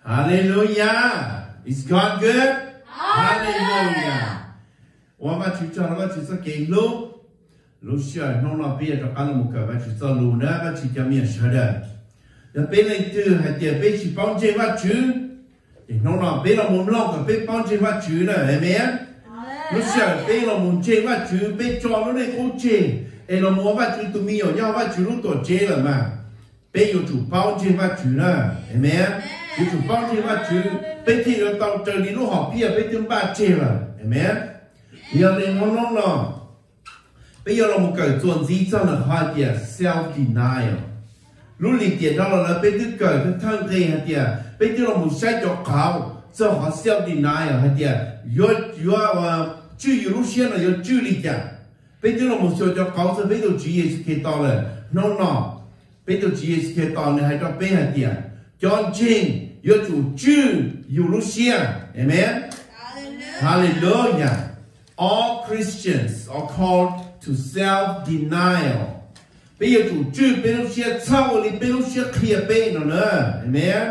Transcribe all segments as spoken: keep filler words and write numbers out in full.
Hallelujah. Is God good? Hallelujah. 我们去做那个就是给路，路是弄那边就干了木个，我去做路呢，我去叫面说的。那边来就还得边去帮助我主，弄那边了木弄个边帮助我主呢，係咪啊？路是邊了木借我主，邊做了那個借，哎了木我主都沒有，要我主路多借了嘛，邊有主幫助我主呢，係咪啊？有主幫助我主，邊天要到這裡路好邊啊，邊就把借了，係咪啊？要你弄弄咯，邊要了木個做自己真的話啲 self denial。รู้หลีกเดียดเราแล้วเป็นที่เกิดเป็นทั้งเรียนเดียเป็นที่เราหมุนใช้จอกเขาเจ้าของเซลล์ดีนายอ่ะเดียยอดยอดว่าชื่ออยู่รู้เชียนอ่ะยอดชื่อลีจ้ะเป็นที่เราหมุนใช้จอกเขาจะเป็นตัวจีเอสเคต่อเลยน้องน้องเป็นตัวจีเอสเคต่อเนี่ยให้เราเป็นเดียจอนจริงยอดจู่ชื่ออยู่รู้เชียนเห็นไหม Hallelujah all Christians are called to self denial bây giờ chủ trương bên lúc xe sau thì bên lúc xe kia bên nó nữa amen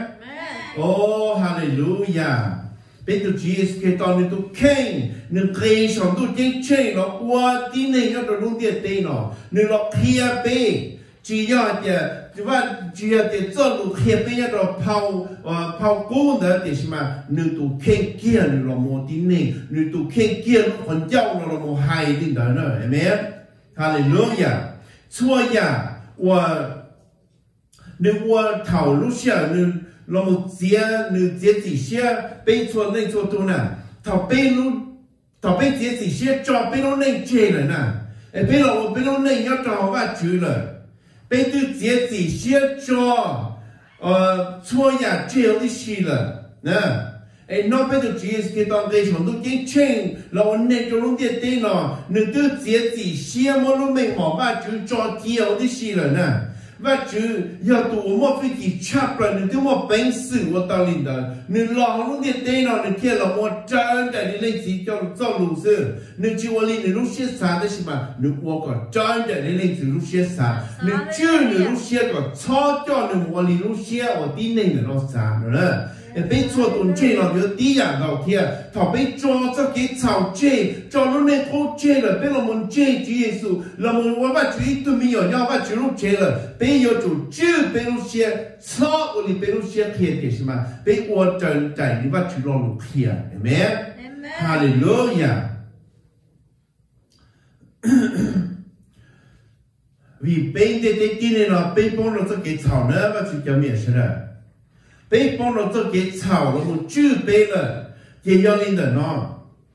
oh hallelujah bên tu Jesus cái tao nên tu khen nên cái sống tu chính chính nó qua tí này nó được đúng tiền tiền nó nên nó kia bên chỉ là thì chỉ là chỉ là thì cho tu kia bên nó phao phao cố nữa thì mà nên tu khen kia nên nó một tí này nên tu khen kia nó còn giàu nó một hai tí đó nữa amen hallelujahชั่วอย่างว่านึกว่าเท่ารู้เชื่อนึกเราเสียนึกเสียสิเชื่อเป็นส่วนในส่วนตัวน่ะเท่าเป็นรู้เท่าเป็นเสียสิเชื่อจอเป็นรู้ในเจเลยน่ะไอ้เป็นเราเป็นรู้ในยอดจอว่าจืดเลยเป็นตัวเสียสิเชื่อจอเอ่อชั่วอย่างเจลที่ชีเลยนะไอ้นอกเป็นตัวจีเอสที่ตอนเกิดฉันต้องยิ่งเช่นเราเน้นจะรู้เดียดเต้นอ่ะหนึ่งตัวเสียสีเชี่ยมันรู้ไม่หมอว่าจูจอเดียวที่ชีเลยนะว่าจู要ตัวมันฟิจิชับเลยหนึ่งตัวมันเป็นสื่อว่าตอนนี้เด้อหนึ่งลองรู้เดียดเต้นอ่ะหนึ่งเที่ยวเรามันเจอแต่ในเรื่องสีเจ้าเจ้ารู้สึกหนึ่งจีวันนี้หนึ่งรู้เชี่ยสาได้ใช่ไหมหนึ่งว่าก็เจอแต่ในเรื่องสีรู้เชี่ยสาหนึ่งชื่อหนึ่งรู้เชี่ยก็ชอบเจ้าหนึ่งวันนี้รู้เชี่ยว่าที่หนึ่งหนึ่งรู้สาเนอะ被做东西了，就第一老天，他被抓这给炒鸡，抓了那好鸡了，被我们鸡主耶稣，我们我把主都没有，要把主路鸡了，被有主主被路些炒，我里被路些开的什么，被我真在你把主路开，amen，哈利路亚。vì bên đây đây kia này nó bên bọn nó sẽ cái炒nữa và chủ cho miệng sẽ là bên bọn nó sẽ cái炒nó một chữ bên là cái do linh的nó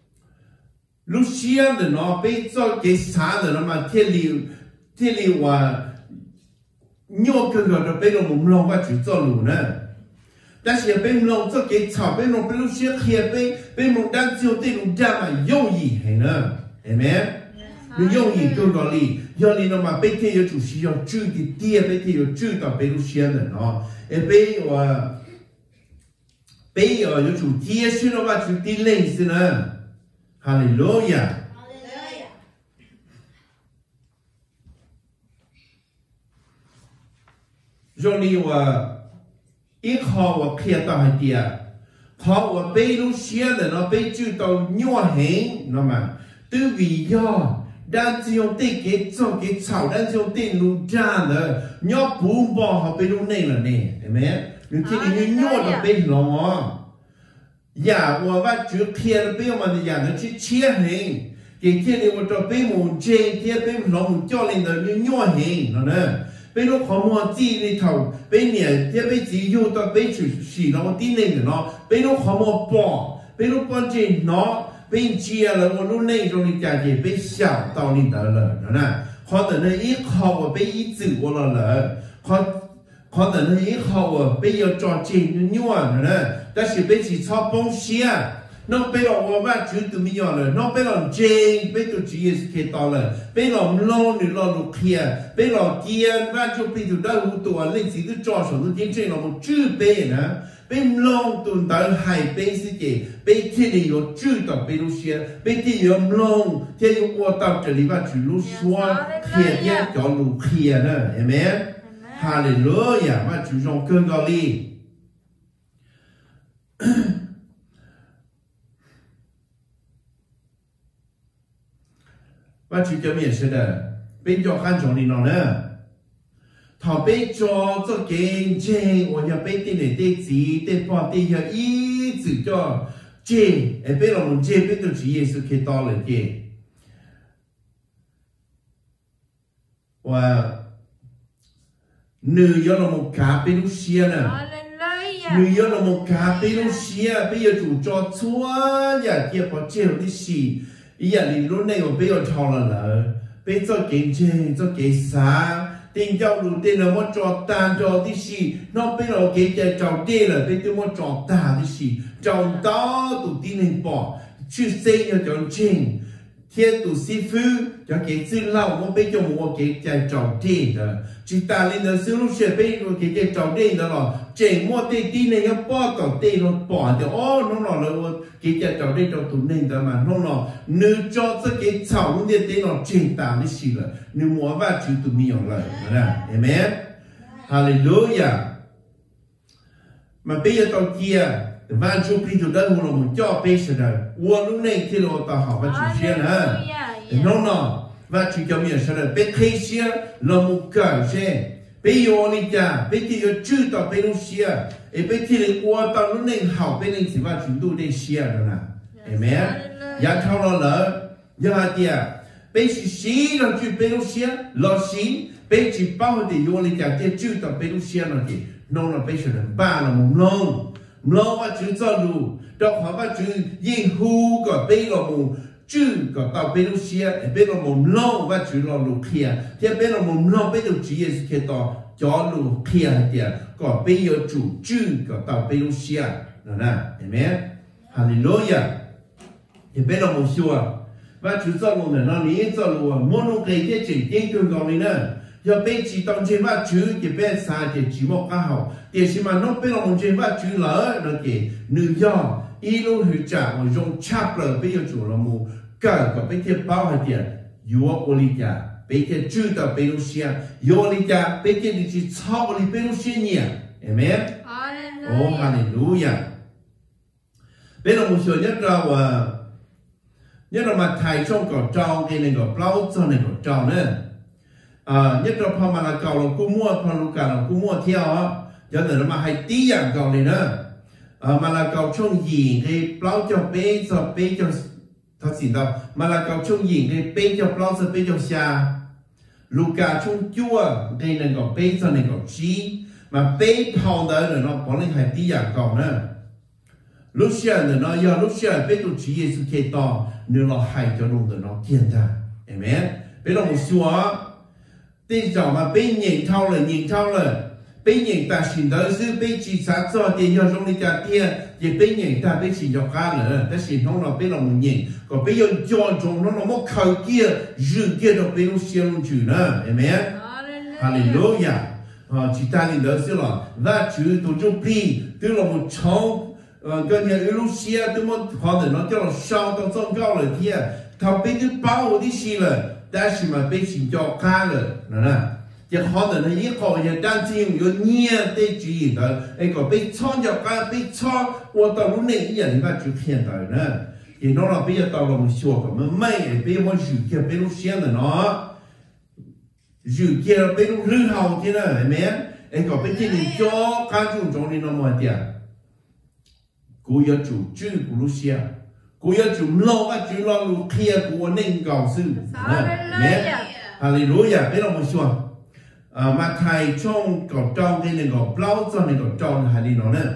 lúc xưa的nó bên cho cái sáng的nó mà thiên lý thiên lý và nhiều cái cái đó bên nó muốn lòng và chủ cho lù nữa 但是bên lòng cho cái炒bên nó bên lúc xưa kia bên bên nó đang chiếu tới nó ra mà用意hay nữa amen 你用意更高力，要你那么白天有主需要住的地，白天有住到白路线的喏，哎白我白要有主地，是那么主地类似呢，哈利路亚。让你我一靠我看到一点，靠我白路线的喏，白住到鸟黑，那么都为要。 đang dùng tiền cái cho cái炒đang dùng tiền luôn ra nữa nhớ bùn bò họ bên lúc này là nè thấy mấy những cái này như nhớ là bên nó giả của vắt chữ kia là bên mà giả nó chỉ chia hình cái kia này mà cho bên một trên kia bên nó một cho lên là như nhớ hình nó nè bên lúc họ mua gì đi thầu bên này kia bên chỉ dùng cho bên chủ sĩ nó tin lên nó bên lúc họ mua bò bên lúc con trên nó เป็นเชียร์แล้ววันนู้นในตรงนี้จะเป็นเป็น小到你得了นะเขาแต่เนี่ยอีเขาว่าเป็นอีจืดว่าเลยเขาเขาแต่เนี่ยอีเขาว่าเป็น要抓紧牛啊นะ但是เป็นสีชอบป้องเชียร์น้องเป็นเราว่าจุดตัวไม่ยอมเลยน้องเป็นเราเจงเป็นตัวจีเอสเคต่อเลยเป็นเราโลหรือเราลูกเคียเป็นเราเกียร์ว่าจะเป็นตัวได้รู้ตัวเล่นสีตัวจ่อสองตัวจริงๆเราบอกชื่อเป็นนะ bên long tuần tới hai bên sự gì bên thiên lý có chữ tập bên lúc xưa bên thiên lý long thiên lý qua tập trở đi vào chữ lúc xóa thiên nhiên cho lúc kia nữa amen hallelujah và chữ trong cơn gạo đi và chủ cho mình sẽ là bên cho khăn trọng đi nó nữa thọ bên cho cho kiến chế và nhà bên tiền để tiền gì tiền bỏ tiền cho ý chỉ cho chế ở bên là muốn chế bên tôi chỉ Giêsu Kitô là chế và nữ do là một cá bên lúc xưa nè nữ do là một cá bên lúc xưa bây giờ chủ cho chúa nhà kia có chế đi xì ý là đi lúc này mà bây giờ thọ là lỡ bây giờ kiến chế cho kế xa tiền giao lưu tiền là một trò tàn trò đi xì nó bây giờ kế chế trò tiền là bây giờ một trò tàn đi xì trò đó tụi tin hình bỏ chứ xây cho trò trình thiên tụ sĩ phu cho cái chữ lâu mà bây giờ một cái cái trò tiền đó chỉ ta lên đó sử dụng sẽ bây giờ cái cái trò tiền đó là chỉ một cái tiền này nó bỏ trò tiền nó bỏ thì ô nó là là cái cái trò tiền trò tụ nên đó mà nó là nếu cho cái chảo luôn tiền tiền nó chỉ ta đi xí là nếu mua vào chữ tụ mi ở lại nè amen hallelujah mà bây giờ tao kia và chú khi tụi đó là một cho bây giờ đó, uống lúc này thì nó tao học và chủ xuyên ha, nó nó và chú cho mình sẽ là bây khi xưa là một cái gì, bây giờ đi cha, bây giờ chú tao bây lúc xưa, bây thì là uống tao lúc này học bây giờ thì và chúng tôi đây xưa đó nè, amen, ya thao nó lỡ, ya tia, bây giờ xí là chú bây lúc xưa, là xí, bây giờ bao thì uống đi cha thì chú tao bây lúc xưa là gì, nó là bây giờ là ba là một nông nó mà chữ cho đủ, đó họ mà chữ yên hu có bây là một chữ có tao bây lúc xưa, bây là một nó mà chữ là lục kia, thì bây là một nó bây giờ chữ Giêsu Kitô cho lục kia thì có bây giờ chủ chữ có tao bây lúc xưa, đó nè, amen, hallelujah, thì bây là một xưa, và chữ cho lục này nó lý cho lục, muốn lục cái cái chữ tiếng cường gọi này nè. giờ bây chỉ tông trên vắt chữ thì bên xa thì chỉ một cái hậu thì chỉ mà nó bên lòng trên vắt chữ lỡ nó kì nữ do ý lúc hữu trả mà dùng chắp lỡ bây giờ chủ là một cái có bây giờ bao hai tiền yếu ô lý trả bây giờ chữ tao bây lúc xia yếu lý trả bây giờ thì chỉ sau lý bây lúc xia nhỉ amen oh hallelujah bên lòng một số nhất là nhất là mà thầy trong cỏ trâu cái này cỏ plau cho này cỏ trâu nữa à nhất là pha mà là cầu là cú mua pha lục cả là cú mua theo á cho nên là mà hay tí dạng cầu này nữa à mà là cầu trong gì cái plau cho bé cho bé cho thật xin đâu mà là cầu trong gì cái bé cho plau cho bé cho xa lục cả trong chua cái này cầu bé cho này cầu chi mà bé thòng đó là nó có lên hay tí dạng cầu nữa lúc xưa là nó do lúc xưa bé tụi chị Giêsu Kitô nếu nó hay cho luôn là nó thiên ta amen bé là một số tên chồng mà bên nhìn thâu là nhìn thâu là bên nhìn ta xin tới sư bên chỉ sát cho tiền cho trong đi trả tiền thì bên nhìn ta bên xin cho cá nữa ta xin không là bên lòng nhìn còn bên yon chọn trong nó nó mất khẩu kia dư kia được bên lúc xưa luôn chữ nữa amen hallelujah chỉ ta nhìn tới sư là và chữ tổ chức pi tức là một chồng cái nhà lúc xưa tôi muốn họ để nó cho nó sau trong trong cao rồi kia thằng bên thứ bao đi xí là但是嘛，被请教看了，喏喏，这好的呢，一好些单词用有念对注意的，那个被唱教看，被唱，我到路那一样你把就看到呢，你弄了被要到了我们学个，我们买被我手机被路线的呢，手机被路很好的呢，没？那个被听你教看中中的那么点，古要主主古路线。cô yêu chủ lo và chủ lo lu kia của nên cầu sư nè hallelujah biết không một số mà thầy trong cầu trong cái nên cầu plau cho nên cầu trong hay đi nó nè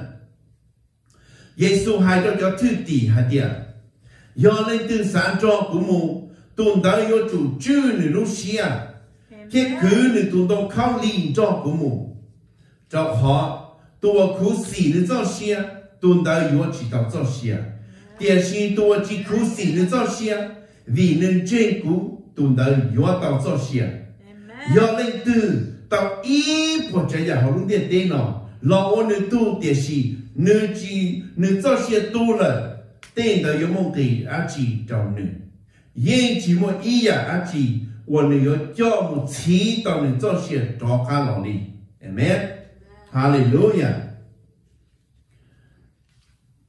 Giêsu hay cho cho thứ tỷ hay tiền do lên từ sáng cho của mù tuần tới do chủ chư nữ lúc xia thiết cứ nữ tuần đông khao linh cho của mù cho họ tua khú xỉ nữ cho xia tuần tới do chỉ đạo cho xia tiền xin tua chỉ khú xỉ nữ cho xia vì nên trên cú tuần tới do đạo cho xia do lên từ tao ý một trái giả họ luôn tiền tên nó lo ôn nữ tu tiền xỉ nữ chỉ nữ cho xia tu là tên đó có một cái á chỉ trong nữ yên chỉ một ý à á chỉ và nữ có cho một chỉ tao nữ cho xia cho cả lòng đi amen hallelujah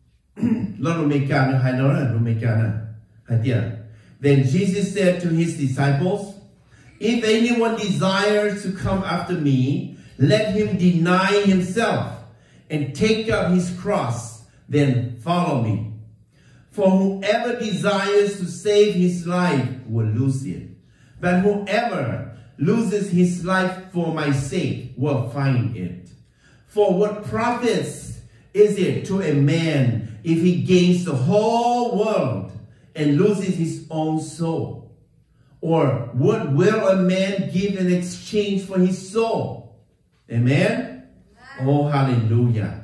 lo lo me ka na hai lo na lo me ka na hai tia. Then Jesus said to his disciples, if anyone desires to come after me, let him deny himself and take up his cross, then follow me. For whoever desires to save his life will lose it. But whoever loses his life for my sake will find it. For what profits is it to a man if he gains the whole world and loses his own soul? Or what will a man give in exchange for his soul? Amen? Oh, hallelujah.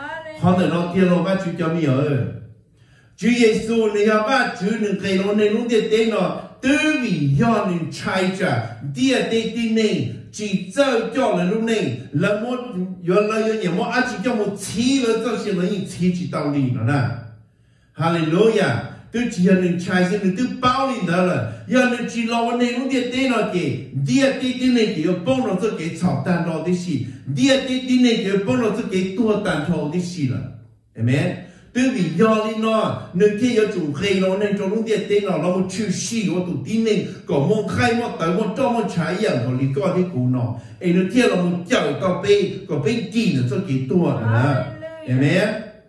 Hallelujah. Chúa Giêsu này ha ba Chúa nên cây nó nên lúc tiệt tế nó tư vị do nên trai trả tiệt tế tin này chỉ cho cho là lúc này là một do là do nhiều một anh chỉ cho một chi là cho xin là những chi chỉ đạo lý nó nè. Hallelujah. Tôi chỉ nên trai xin nên tôi bảo lý đó là do nên chỉ lo nên lúc tiệt tế nó kì tiệt tế tin này kì ở bông nó cho cái chảo tan đó đấy xí tiệt tế tin này kì ở bông nó cho cái tua tan thầu đấy xí là. Amen. Từ vì do lý nó nên khi ở chủ khai nó nên trong lúc tiết tế nó nó một chữ sĩ của tụ tín nên có một khai một tới một trong một trái dạng của lý coi cái cú nó ấy nó kia là một chậu có bê có bê kỳ là cho cái tua nữa amen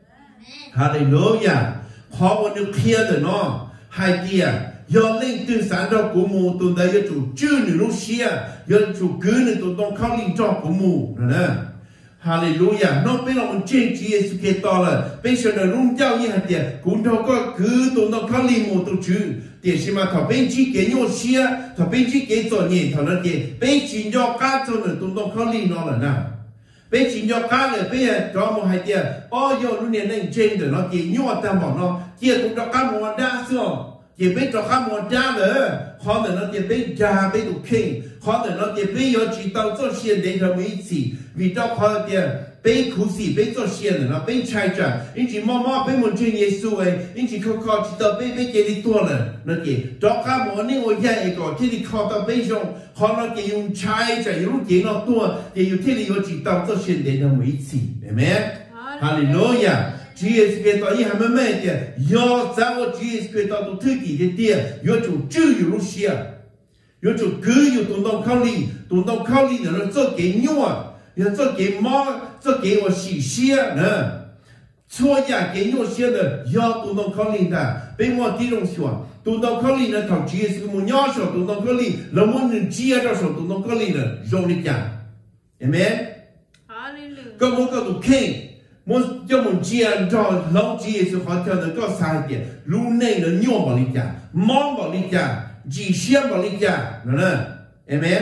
hallelujah họ một nước kia rồi nó hai tia do linh từ sáng cho cú mù tụi đây cho chủ chữ nữa lúc xia do chủ cứ nữa tụi đông khao linh cho cú mù nữa Hallelujah. Nó bên lòng trên Chúa Giêsu Kitô là bên sau này rung giao như hạt tiền cũng đâu có cứ tụi nó khao linh một tụi chữ tiền xem mà thằng bên chỉ cái nhau xia thằng bên chỉ cái做年头那点bên chỉ do cá做呢tụi nó khao linh nó là nào bên chỉ do cá là bên cho một hạt tiền bao nhiêu lúc này nên trên rồi nó chỉ nhau tam bảo nó kia tụi nó cá một đa số chỉ bên cho cá một đa nữa họ là nó chỉ bên già bên tụi kinh họ là nó chỉ bên có chỉ tao cho hiện để cho mấy chỉ vì đó họ thì bên苦sĩ bên cho hiện rồi nó bên trai trả anh chỉ mò mò bên muốn chuyện Giêsu ấy anh chỉ khó khó chỉ tao bên bên cái đi tua rồi nó chỉ đó cá một nên ngồi dậy cái cái đi khó tao bên trong họ nó chỉ dùng trai trả dùng cái nó tua thì dùng thế thì có chỉ tao cho hiện để cho mấy chỉ amen hallelujah Chúa Giêsu Kitô như hàm mê thì do giáo Chúa Giêsu Kitô tu thứ gì thế kia do chủ chữอยู่lúc xia有就cứ有东东考虑，东东考虑的人做给牛啊，要做给猫，做给我洗鞋呢。错呀，给牛鞋的要东东考虑的，被我地中说，东东考虑呢，他直接是我娘说东东考虑，那我能接着说东东考虑呢，肉里讲，amen。咁我嗰度傾，我叫我接着老接是好跳的，搞啥一點，路內的牛冇里講，貓冇里講。chỉ xem vào lịch giả nữa nè, amen.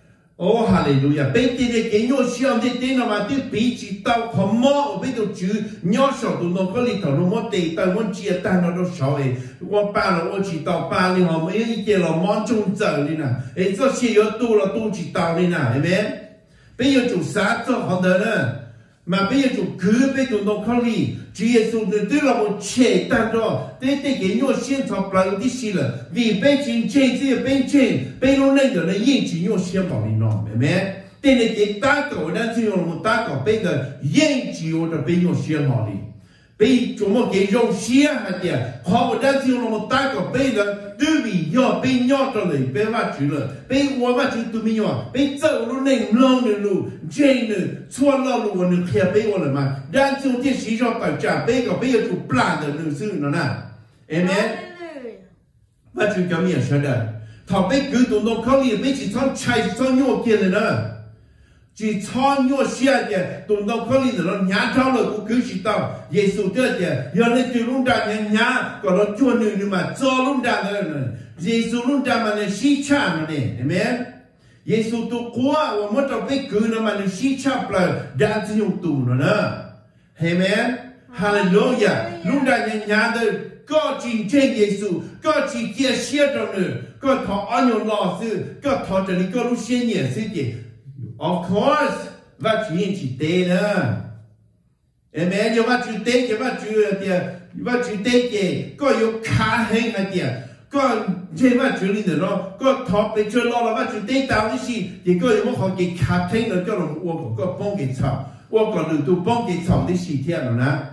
Oh hallelujah. Bên trên này cái nhau xem trên trên là mà tiếp bị chỉ tao không mò ở bên đầu chữ nhau sầu tụi nó có lịch thảo nó mò tê tao muốn chia tan nó đâu sầu ấy. Tôi ba là tôi chỉ tao ba liền họ mấy cái kia là món trung giờ đi nè. Ấy cho xe yếu tu là tu chỉ tao đi nè, amen. Bây giờ chủ sát cho họ đỡ nè. Mà bây giờ chủ cứ bây tụi nó có lý Chúa Giêsu tức là một chế tan đó thế thế cái nhau xem thọ lại đi xí là vì bên trên trên thì bên trên bên nó nên là yên chỉ nhau xem vào đi nó amen thế này cái ta cầu đang chỉ là một ta cầu bên cái yên chỉ là bên nhau xem vào đi bên chúng một cái dòng xem hay gì họ đang chỉ là một ta cầu bên cái tư vị nhau bên nhau cho này bên vad chữ là bên我vad chữ tụi mình nhau bên châu nó nên long nữa luôn trên nữa xóa lo luôn nó kia bên我了嘛đang chỉ một cái gì cho tài trả bên cái bên cái chủ plan的nữa sự nó nè amen vad chữ cái gì sao đấy thằng bên cứ tụi nó khao đi bên chỉ thằng chạy thằng nhau kia nữa chỉ thằng nhau xe thì tụi nó khao đi nó nhả thao rồi cũng cứ chỉ tao Giêsu thế thì giờ này tụi nó đang nhả còn nó chua nữa nhưng mà cho nó đang nữa Giêsu nó đang mà nó xí cha mà này amen Giêsu tu qua và mất trong cái cứ nó mà nó xí cha lại đang sử dụng tụ nó nữa amen hallelujah lúc đang nhả rồi có chỉ trên Giêsu có chỉ kia xe trong nữa có thọ anh nhau lo sự có thọ cho nên có lúc xe nhẹ sự gì of course và chỉ chỉ tế nữa amen giờ và chữ tế giờ và chữ thì và chữ tế thì có yếu khá hơn là thì có giờ và chữ linh đó có thọ bị chữ lo là và chữ tế tạo cái gì thì có yếu một họ cái khá hơn là cho nó uống có bông cái chảo uống có được tu bông cái chảo cái gì thế nào nè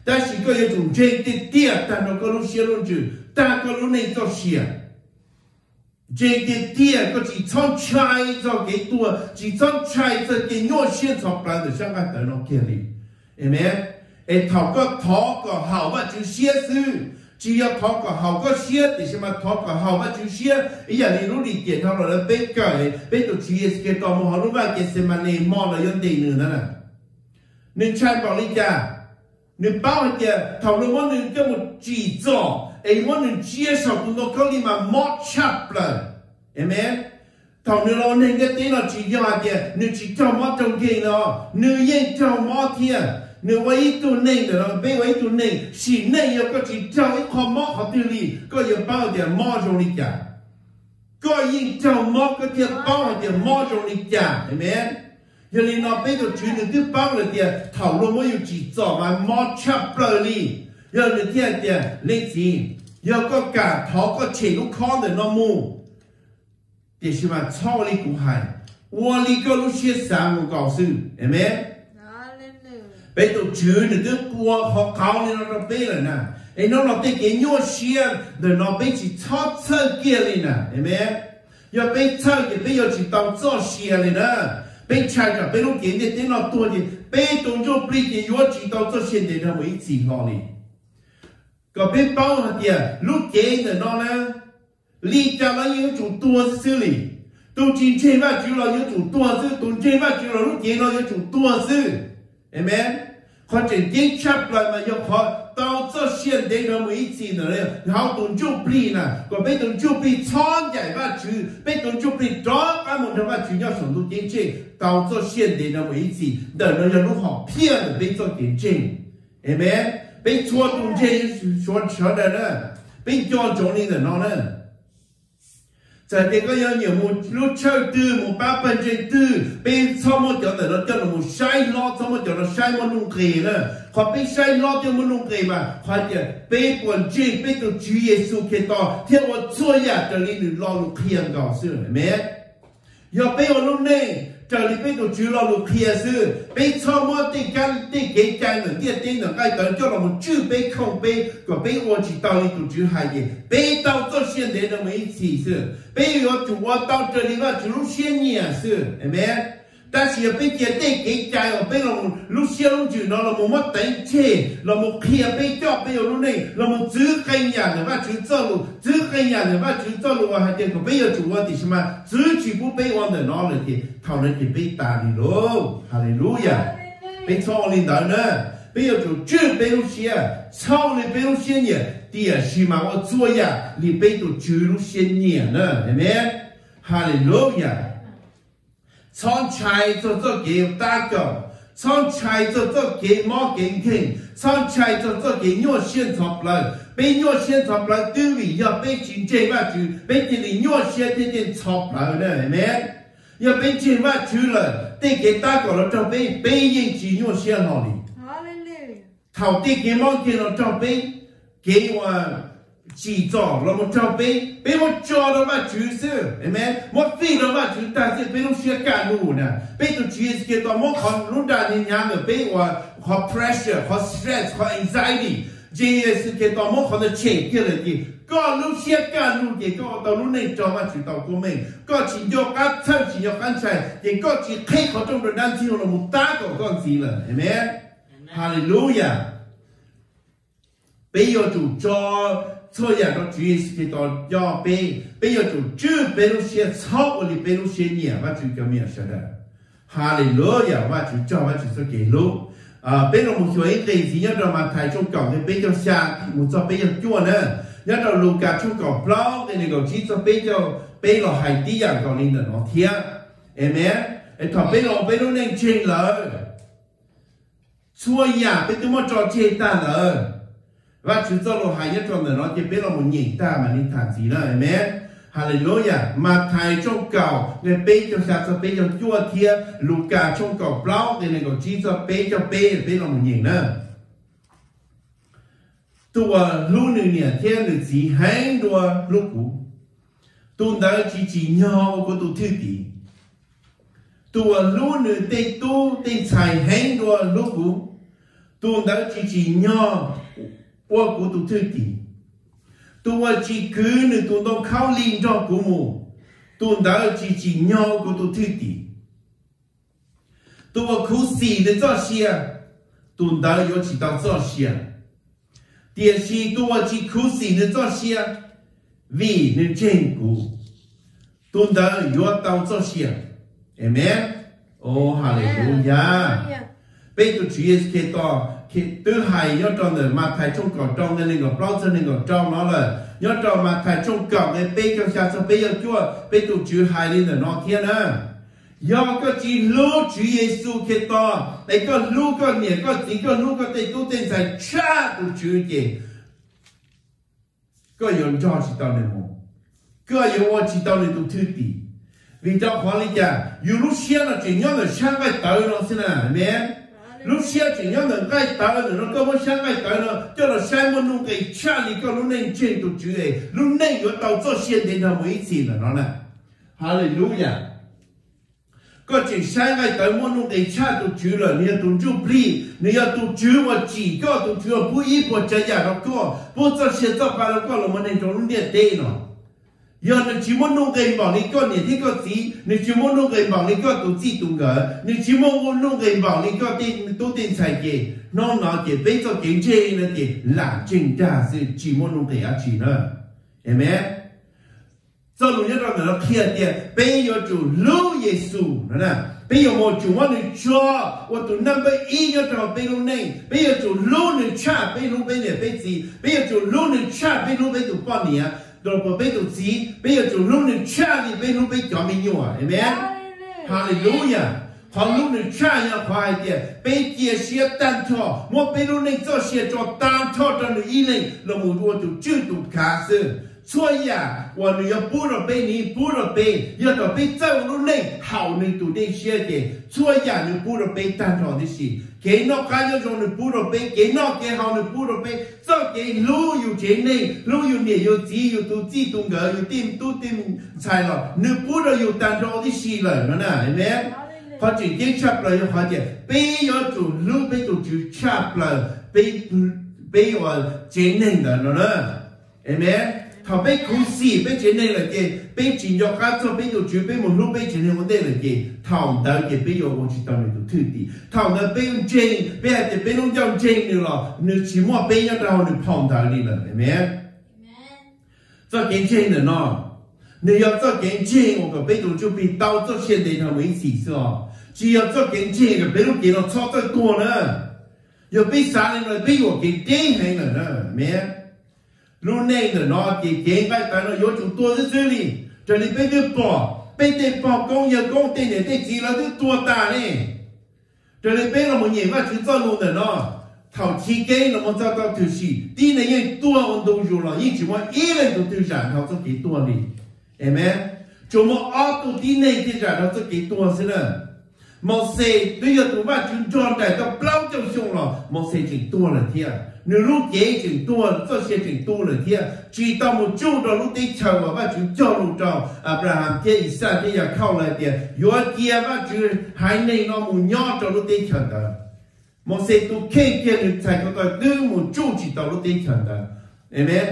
但是个有种这的点，但那个路线路就，但个路内做线。这的点个只从拆做给多，只从拆做给鸟线做不来的，香港等到这里，明白？哎，头个头个好吧就写书，只要头个好个写，的什么头个好吧就写，哎呀，你努力点头了，别改，别都只是给到么好路吧，给什么你忙了用点呢呢？你拆保利家。你包的讨论我们跟我制造，哎，我们接受到那个里面没差了，明白？讨论我们个电脑制造的，你制造没中间了，你研究没天，你唯独内的，别唯独内，是内有个制造一块没好地里，个有包的没中里家，个研究没个天包的没中里家，明白？有人那边就觉得这帮了的讨论我有几招嘛，没差不了哩。有人天的例子，有个干讨个钱都看的那么，这是嘛操里古海，我里个路些三我告诉，明白？别都觉得这过好考虑那边了呢，哎，那那边给牛些，那那边是操车给了呢，明白？要被操也别要去当做些了呢。被拆着，被弄点点电脑多的，被动作不理解，我知道这现在他们一起好哩。个被包下的，录给的那呢，离家了有种多事哩，都进千万去了有种多事，都千万去了录给了有种多事，明白？或者点拆不来嘛，要好。到这现在他们一起呢，然后动作不理呢，个被动作不理参加吧去，被动作不理抓俺们他妈去要上路点证，到这现在他们一起，等人家路好骗的被做点证，明白？被错动证说错的呢，被叫中的人呢。在这个要有么路车的么八分之的，被草么叫的了，叫了么晒老，草么叫了晒么弄给了，他被晒老的么弄给嘛，他的被本证被都主耶稣看到，听我做呀，这里你老路偏高是没？要被我弄内。这里被都主了路偏是，被草么的干的给干了，的的能爱等叫我们主被空被个被我知道你都主海的，被到这现在的没起是，被我主我到这里嘛，主路先年是，明白？但是被的的给干了，被我们路先路主了，我们等切，我们偏被叫被路内，我们只跟呀的嘛，只走路，只跟呀的嘛，只走路我还得个被要主我的什么，只去不被我的哪了的。讨论的被打的喽，哈利路亚！被操领导呢，被要做这被路线，操的被路线呢，第二是嘛我做呀，你被都这路线呢呢，对没？哈利路亚！操柴做做给打狗，操柴做做给猫给听，操柴做做给鸟线操不来，被鸟线操不来，对位要被进这嘛就被这里鸟线天天操不来呢，对没？要被千万去了，得给大家了，这被被引起用线好哩。头得给忙给了，这被给我制造，那么这被被我教了嘛就是，明白？我飞了嘛就，但是被我学干路呢，被都就是给到我看路上的娘的被我和 pressure 和 stress 和 anxiety， 这也是给到我看的钱给了的。ก็รู้เชี่ยการรู้เกี่ยวกับตอนรู้ในจอมาถึงตอนกูไม่ก็ชิโยกัสเท่าชิโยกันใช่เกี่ยวกับชิเคเขาจงโดนนั่นที่เรามุตาก็ก้อนสีเลยเห็นไหมฮาเลลูยาไปโยจูจอช่วยอย่างเราจุยสกิตอนย่อไปไปโยจูจื้อไปรู้เชี่ยชอบหรือไปรู้เชี่ยเนี่ยว่าจุก็มีอะไรฮาเลลูยาว่าจุจอว่าจุสกิรู้อ่าเป็นเราหมู่ช่วยเรื่องสิ่งที่เรามาถ่ายช่วงก่อนเนี่ยไปโยชาหมู่จอไปโยจ้วนเนี่ยnhớ đâu lục cả chung cầu plau cái này cầu chỉ cho bây giờ bây giờ hải đi à cầu linh nó thiệt em bé em thọ bây giờ bây giờ nên chơi lỡ xua nhà bây giờ mà trò chơi ta lỡ và chúng ta lo hải nhất trong nó thì bây giờ một nhìn ta mà nên thằng gì đó em bé Hallelujah mà thầy trong cầu người bây giờ sao cho bây giờ chua thiệt lục cả trong cầu plau cái này cầu chỉ cho bây giờ bây bây giờ một nhìn nữaตัวลูกเนี่ยเที่ยงหรือจีแห้งตัวลูกกูตัวนั้นจีจีเงาก็ตัวที่ดีตัวลูกเนี่ยเตะตู้เตะชายแห้งตัวลูกกู tu đã chỉ chỉ nhỏ qua của tu thứ tỷ tu chỉ cứ nữa tu đông khao linh cho của mù tu đã chỉ chỉ nhỏ của tu thứ tỷ tu khu xì để cho xia tu đã có chỉ tao cho xia第四tu chỉ khu xì để cho xia vì nên trên của tu đã có tao cho xia amen oh hallelujah bây giờ Chúa Giêsu to khi thứ hai nhớ trong này mà thầy trong cõi trong này ngọc bao giờ này ngọc trong nó là nhớ trong mà thầy trong cõi này bây giờ sao bây giờ Chúa bây giờ Chúa hai lên là nó thiên à do có chỉ lưu Chúa Giêsu khi to để có lưu có nhẹ có chỉ có lưu có thể tu tiên sai cha của Chúa gì có dùng cho chỉ tao này một có dùng chỉ tao này tu thứ tỷ vì trong khoa lý cha dù lúc xưa là chỉ nhớ là sang cái tới nó xin à mẹ lúc xưa chỉ nhớ là cái tới nó có một sang cái tới nó cho là sang một lúc cái cha đi có lúc này trên tu Chúa ấy lúc này có tao cho xuyên đến nó mới gì là nó nè hallelujah có chỉ sang cái tới một lúc cái cha tu Chúa là nia tu Chúa bì nia tu Chúa mà chỉ có tu Chúa不一不这样nó có不这些做法了có là một nên trong lúc này đây nó giờ nếu chỉ muốn nông nghiệp bảo lý có thì có gì nếu chỉ muốn nông nghiệp bảo lý có tổ chức tung gỡ nếu chỉ muốn nông nghiệp bảo lý có tiền tổ tiền tài gì nó nói thì bây giờ kinh tế là thì làm chính ra是chỉ muốn nông nghiệp chỉ nữa amen cho lúc nhất là nó kia thì bây giờ chủ lưu Giêsu nè bây giờ một chủ muốn được cho và tụi năm bây giờ cho bây lúc này bây giờ chủ lưu được cha bây lúc bây này bây gì bây giờ chủ lưu được cha bây lúc bây tụi con nè rồi bây bây giờ gì bây giờ chủ lúc này cha thì bây lúc bây cho mình nhiều à amen hallelujah họ lúc này cha nhà khoai thì bây giờ sẽ tan thọ một bây lúc này cho sẽ cho tan thọ cho người ý này là một vô tụ chưa tụ khá sự所以啊，我们要不了背你不了背，要到背走路呢，好能读的写的。所以啊，你不了背单朝的事，给那干要种你不了背，给那给好你不了背，这给路有钱呢，路有年有几有都几多个有点都点菜了，你不了有单朝的事了，那那，对没？เขาจึงเก่งชับเลยเขาจะไปยอดจุลูไปจุจุชับเลยไปไปว่าเจนหนึ่งเด้อเนาะเห็นไหมเขาไปคุยสิไปเจนหนึ่งเลยเจไปจินยอก้าจะไปจุจุไปหมุนลูไปเจนหนึ่งวันเดียวเลยเจทำได้เจไปยอวันที่ตอนนี้ตัวถือดีทำได้ไปเจนไปอาจจะไปลงจังเจนนี่หรอนึกชิมว่าไปยอดเราเนี่ยพร้อมได้เลยเห็นไหมจะเก่งเจนเนาะ你要做gen经，我个被动就比到做现在他为起是哦。只要做gen经个被动给到超得多呢，要被啥人了被我给点开了呢，没？路内的喏，给点开但是有种多在这里，这里被的包，被的包工业工点点的积了都多大呢？这里被我们研发去做路的喏。头期间我们找到就是，第一年多我都有了，一直我一人都都然后做几多哩。Amen. Chúng một ở tụ tí này thì ra nó sẽ kỹ tua xí nè. Một xe, bây giờ tụ bà chúng tròn đại tao bao trong xung rồi. Một xe chỉnh tua là thiệt. Nếu lúc dễ chỉnh tua, cho xe chỉnh tua là thiệt. Chỉ tao một chút đó lúc tí chờ mà bà chúng cho lúc tròn. Abraham thiệt, Isaac thiệt, giờ khâu lại thiệt. Yếu kia bà chúng hai này nó một nhỏ cho lúc tí chờ đó. Một xe tụ kê kia được chạy có tao đưa một chút chỉ tao lúc tí chờ đó. Amen.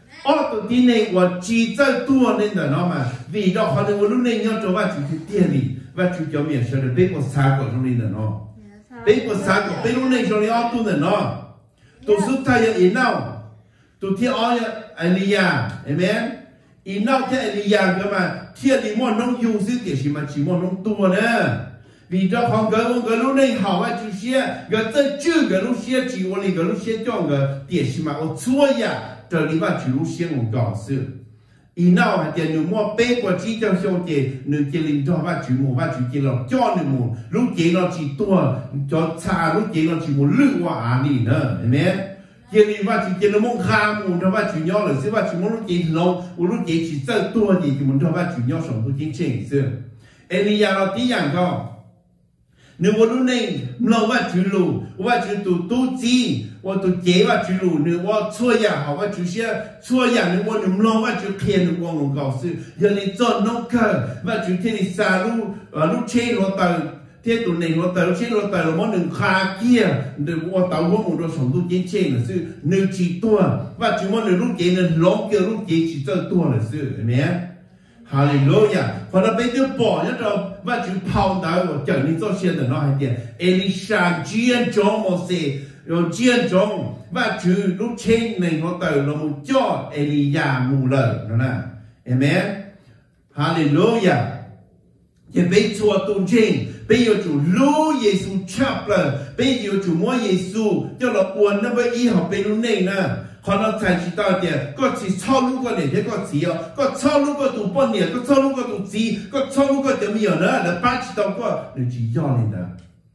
ở tụi tin này và chỉ cho tua nên là nó mà vì đó họ đừng có lúc này nhau cho bạn chủ tiền đi và chủ cho miệng cho được biết một xa của trong này là nó biết một xa của biết lúc này cho nó tu là nó tụi xuất thay là in nào tụi thiên ơi Elia amen in nào thế Elia cơ mà thiên đi mua nông dùng sự kiện gì mà chỉ mua nông tua nữa vì đó họ cái cái lúc này họ và chủ xe cái tới chưa cái lúc xe chỉ có cái lúc xe cho cái tiền gì mà ở chua ya这里吧，主先我告诉，以那话的你莫背过几条小节，你这里头吧主莫吧主见了教你莫，如见了几多，叫差如见了几莫绿话啊你呢，对没？这里吧主见了莫看莫，头吧主要了是吧主莫如见龙，我如见起再多的，就莫头吧主要上不进真是，哎你要了第样个。nếu mà lúc này lâu quá chú lù, quá chú tụ tụ gì, quá tụ chế quá chú lù, nếu quá chua nhà họ quá chú xe chua nhà nếu quá nếu lâu quá chú khen nếu quá ngôn gạo sư, giờ này chọn nông cờ, quá chú thế này xa lúc lúc chế nó tờ thế tụi này nó tới chế nó tới nó món đừng khá kia đừng qua tàu món một đôi sống tu chiến trên là sự nương chỉ tua và chỉ món đừng lúc chế nên lóng kia lúc chế chỉ cho tua là sự mẹ Hallelujah còn nó bây giờ bỏ nhất rồi và chỉ phao đá của trở nên cho xe để nó hay tiền Elisha chiên cho một xe rồi chiên cho và chỉ lúc trên này nó tới nó một cho Elia mù lời nó nè amen Hallelujah thì bây giờ tuần trên bây giờ chủ lưu Giêsu chắp lời bây giờ chủ mua Giêsu cho nó buồn nó bây ý học bên lúc này nè còn nó thay chỉ tao tiền có chỉ sau lúc có này thế có chỉ à có sau lúc có tụ bao nhiêu có sau lúc có tụ gì có sau lúc có điểm nhiều nữa là ba chỉ tao có để chỉ do lên đó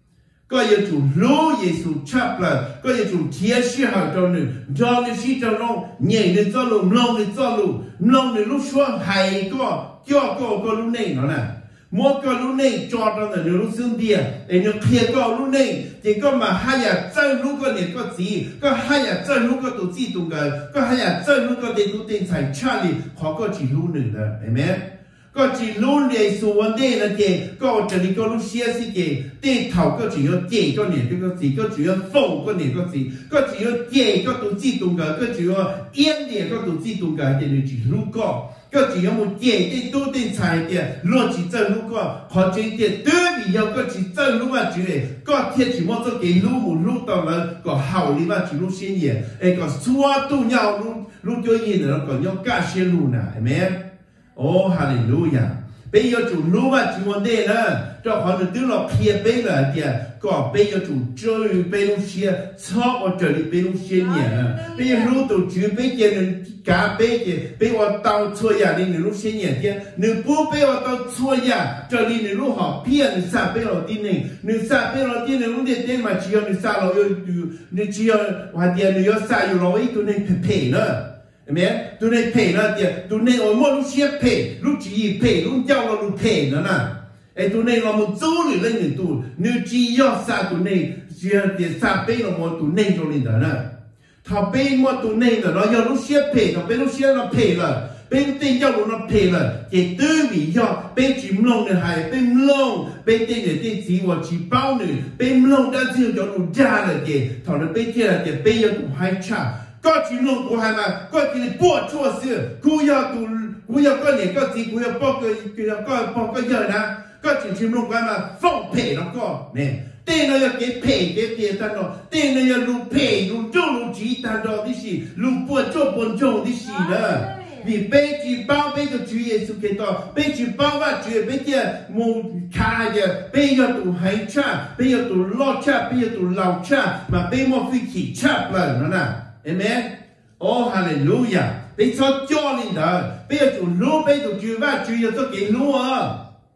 có giờ chủ lưu Giêsu chắp lời có giờ chủ thiệt sự học cho nữa do cái sự cho nó nhảy lên cho lùm lông lên cho lùm lông lên lúc xuống hay có cho có có lúc này nó nè một cái lúc này cho trong là lúc xương địa để nó kia cái lúc này thì có mà hai nhà chân lúc cái này có gì có hai nhà chân lúc cái tổ chức tung cái có hai nhà chân lúc cái tiền tổ tiền tài cha đi họ có chỉ lúc nữa đó amen có chỉ lúc này số vấn đề là gì có chỉ đi có lúc xia xí gì tiền thầu có chỉ có gì có này cái gì có chỉ có phong có này có gì có chỉ có gì có tổ chức tung cái có chỉ có yên địa có tổ chức tung cái thì chỉ lúc cóก็只有我点点多点菜点，落起正路个，或者点对比要个只正路嘛之类，个天只么做给路木路到了个好里嘛只路先也，哎个错都要路路就业的个要干些路呢，係咪？哦，哈利路亞！bây giờ chủ lưu mà chủ vấn đề là cho họ được tức là kia bây là kìa có bây giờ chủ chơi bây lúc xưa cho ở trở đi bây lúc xưa nhỉ bây giờ lưu tổ chủ bây giờ nên cả bây giờ bây giờ tao chua ya đi nên lúc xưa nhỉ kìa nên bố bây giờ tao chua ya trở đi nên lúc họ pia nên sao bây giờ đi nên nên sao bây giờ đi nên lúc đấy tên mà chỉ có nên sao rồi nên chỉ có hoàn tiền nên có sao rồi rồi tụi nên phê phê nữa amen tụi này phê nó thì tụi này ở một lúc xếp phê lúc chỉ phê lúc giao là lúc phê nữa nè ấy tụi này là một số người lên người tụi nếu chỉ do xa tụi này chỉ thì xa phê là một tụi này cho lên đó nè thọ phê một tụi này là nó do lúc xếp phê thọ phê lúc xếp nó phê là bên tên giao lúc nó phê là chỉ tư vị do bên chỉ mông này hay bên mông bên tên này tên chỉ và chỉ bao này bên mông đã chịu cho nó ra là gì thọ nó bên kia là gì bên giờ cũng hay chả có chỉ lông của hai mà có chỉ bỏ chua sữa cú要tu cú要có này có gì cú要bỏ cái cú要có bỏ cái giờ nè có chỉ chỉ lông của hai mà phong phê nó có nè tên nó là cái phê cái tiền ta nó tên nó là lù phê lù châu lù chỉ ta đó đi xí lù bỏ châu bỏ châu đi xí nữa vì bây chỉ bao bây giờ Chúa Giêsu Kitô bây chỉ bao và Chúa bây giờ muốn khai giờ bây giờ tụ hay cha bây giờ tụ lo cha bây giờ tụ lao cha mà bây một phi chỉ cha lần nữa nè amen oh hallelujah bây giờ cho lên đó bây giờ chủ lúa bây giờ chủ và chủ giờ cho cái lúa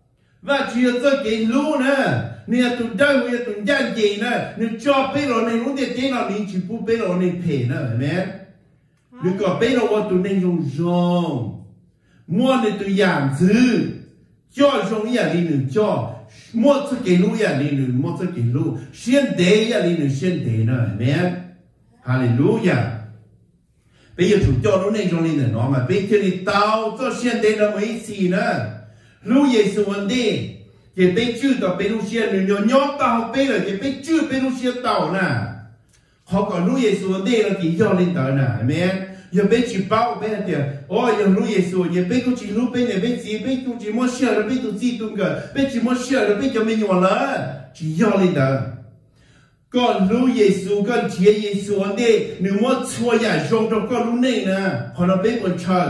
và chủ giờ cho cái lúa nè nè tụi đây bây giờ tụi dân gì nè nè cho bây giờ này lúc đấy nào mình chỉ phụ bây giờ này phê nè amen đừng có bây giờ tụi này dùng dùng mua này tụi giảm dư cho dùng ya đi nữa cho mua cho cái lúa ya đi nữa mua cho cái lúa xuyên đề ya đi nữa xuyên đề nè amen Hallelujah. Bây giờ chủ cho nó nên cho nên là nó mà bây giờ thì tao cho xuyên đây là mấy gì nữa. Lúc Giêsu vấn đề thì bây giờ tao bây lúc xuyên nó nhỏ tao bây giờ thì bây giờ bây lúc xuyên tao nè. Họ còn lúc Giêsu vấn đề là chỉ cho lên tao nè. Amen. Giờ bây chỉ bảo bây giờ ôi giờ lúc Giêsu giờ bây cũng chỉ lúc bây giờ bây chỉ bây cũng chỉ muốn xuyên rồi bây cũng chỉ tung cái bây chỉ muốn xuyên rồi bây giờ mình nhỏ là chỉ cho lên tao. Còn lúc Giêsu con Chúa Giêsu anh đây nếu mà chua ya dùng trong con lúc này nè họ nó biết còn chờ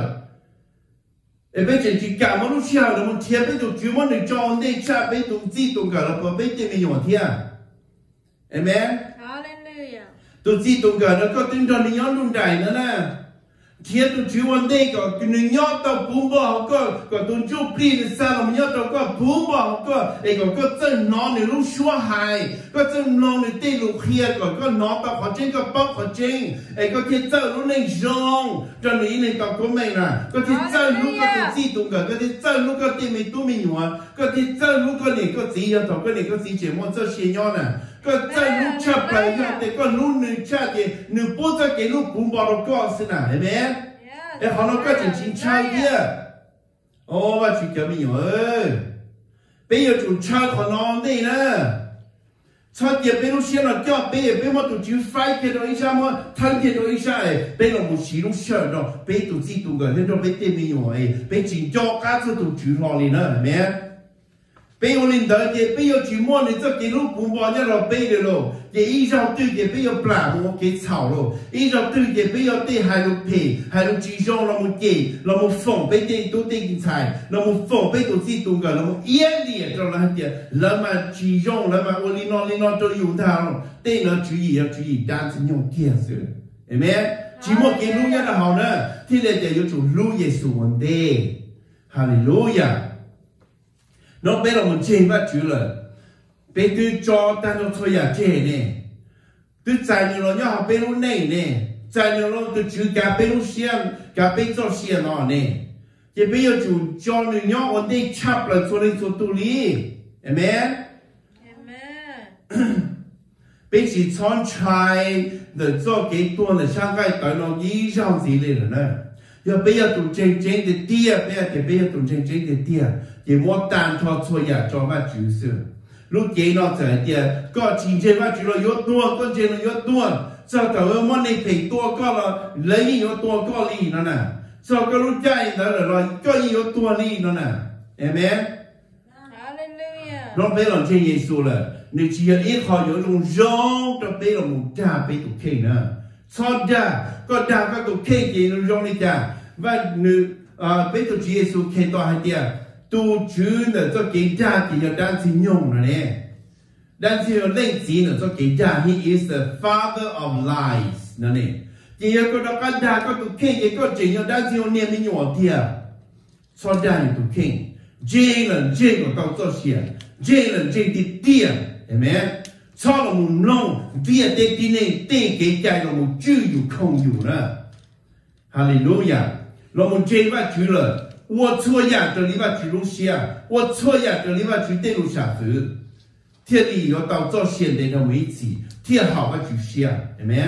em biết chỉ cả một lúc sau nó một thiên biết tụi Chúa mà được cho anh đây cha biết tụi gì tụi cả là có biết gì mình nhỏ thiên amen hallelujah tụi gì tụi cả nó có tin rằng nó luôn đại nữa nè thiên tụi Chúa anh đây có cái người nhỏ tao bùm bò có có tụi Chúa pin sao mà nhỏ tao có bùm bò có ấy có có chân nó này lúc xua hài có chân nó này tê lúc kia có có nó tao khó trên có bóc khó trên ấy có thiên chân lúc này rong cho nên này tao có mình nè có thiên chân lúc có tụi gì tụi cả có thiên chân lúc có tiền mình tụi mình nhỏ có thiên chân lúc có này có gì tao có này có gì chỉ muốn cho xí nhau nè có chân lúc chắp bài nhau thì có lúc này chắp thì nếu bố cho cái lúc bùm bò nó có xin à amen em họ nó có chuyện chính trai kia ô và chị kéo mình nhỏ ơi bây giờ chủ cha của nó đây nè cho tiền bây lúc xưa là cho bây giờ bây mà tụi chú phải cái đó ít sao mà thằng cái đó ít sao ấy bây là một xí lúc xưa đó bây tụi chỉ tụi cái đó bây tiền mình rồi bây chỉ cho cá cho tụi chú lo đi nữa mẹ bây giờ linh đời thì bây giờ chỉ muốn thì cho cái lúc bún bò nhá rồi bây giờ rồi thì ít sao tự thì bây giờ bả một cái草rồi ít sao tự thì bây giờ thì hai lúc pì hai lúc chỉ cho là một cái là một phòng bây giờ tụi tiền xài là một phòng bây tụi chỉ tụi cái là một yên liền cho là cái là mà chỉ cho là mà ô linh nó linh nó cho dùng thao tên nó chú ý chú ý đan sinh用kia sự amen chỉ một cái lúc nhá là hậu nữa thì là để yêu chủ lúc Giêsu vấn đề hallelujah nó bây giờ mình chơi bắt chữ là bây tư cho ta nó thôi à chơi nè tư giải nhiều nó nhau bây lúc này nè giải nhiều nó tư chữ cả bây lúc xiên cả bây cho xiên nó nè thì bây giờ chủ cho người nhau ổn định chấp là cho nên cho tu lý amen amen bây chỉ chọn trai để cho cái tuần là sang cái tới nó ý rằng gì lên rồi nè giờ bây giờ tụi chân chân để tia bây giờ thì bây giờ tụi chân chân để tia thì mỗi đàn cho cho nhà cho bắt chữ sự lúc chế nó trở tia có chỉ chế bắt chữ là yếu tua có chế là yếu tua sau đó mỗi này phải tua có là lấy yếu tua có lý nó nè sau cái lúc chạy đó là rồi có yếu tua lý nó nè amen hallelujah nó bây giờ trên Giêsu là nếu chỉ là ít họ yếu trong rong cho bây giờ một cha bây tụi kia nữa sau đó có đa các tụi kia gì nó rong đi cha và nếu bây giờ chỉ Giêsu kia to hay tia tu chú nữa cho cái cha thì là đang sinh nhung rồi nè đang sinh nhung lên gì nữa cho cái cha he is the father of lies nè nè chỉ có đó cái cha có tụi kia chỉ có chỉ là đang sinh nhung niệm mình nhỏ tia sau đó thì tụi kia J là J của tao cho xia J là J thì tia amen sau là một long tia tê tê này tê cái cha là một chữอยู่khôngอยู่nữa hallelujah là một J và chữ là我错呀，这里把举路下，我错呀，这里把举对路下子。天里要到做现代的位置，天好把举下，对没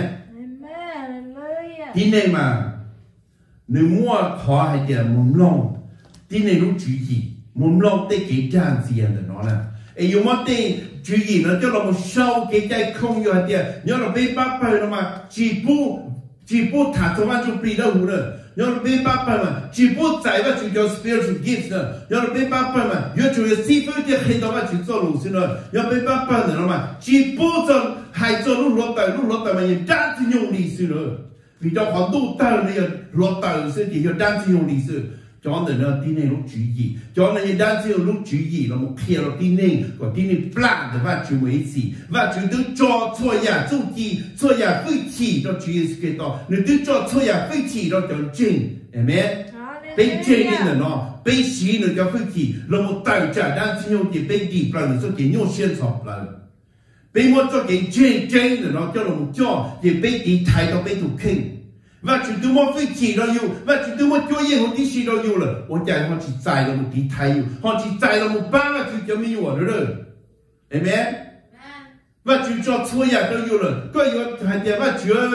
？Amen。今年嘛，你莫考还点蒙龙，今年都举意，蒙龙得给这样子样的喏呢。哎，有么得举意呢？叫我们少给在空有还点，你要被八百了嘛，几步几步踏出完就比了五了。要是被八百嘛，只不在吧就叫 spiritual gifts 呢。要是被八百嘛，要就是西方的黑道嘛去做路线呢。要被八百呢嘛，只不做还做路落袋路落袋嘛，也单子用历史了。vì đó họ tu ta là lọt tờ sẽ chỉ cho đan sử dụng lịch sử cho nên là tin này lúc chú ý cho nên đan sử dụng lúc chú ý là một khi là tin này có tin này plan để và chú ý gì và chú tự cho cho nhà chú ý cho nhà phải chỉ cho chú ý cái đó nếu tự cho cho nhà phải chỉ cho cho chính amen bên trên này nó bên xí nữa cho phải chỉ là một tài trả đan sử dụng thì bên đi plan là cái nhau xuyên sọp là bên một cho cái trên trên là nó cho là một cho thì bên đi thay到bên thủ kinh và chúng tôi muốn phải chỉ đó yêu và chúng tôi muốn cho yên họ đi chỉ đó yêu là họ chạy họ chỉ chạy là một tí thay yêu họ chỉ chạy là một ba là chúng cho mình yêu rồi amen và chúng cho chúa nhà đó yêu là có yêu hành tiền và chúa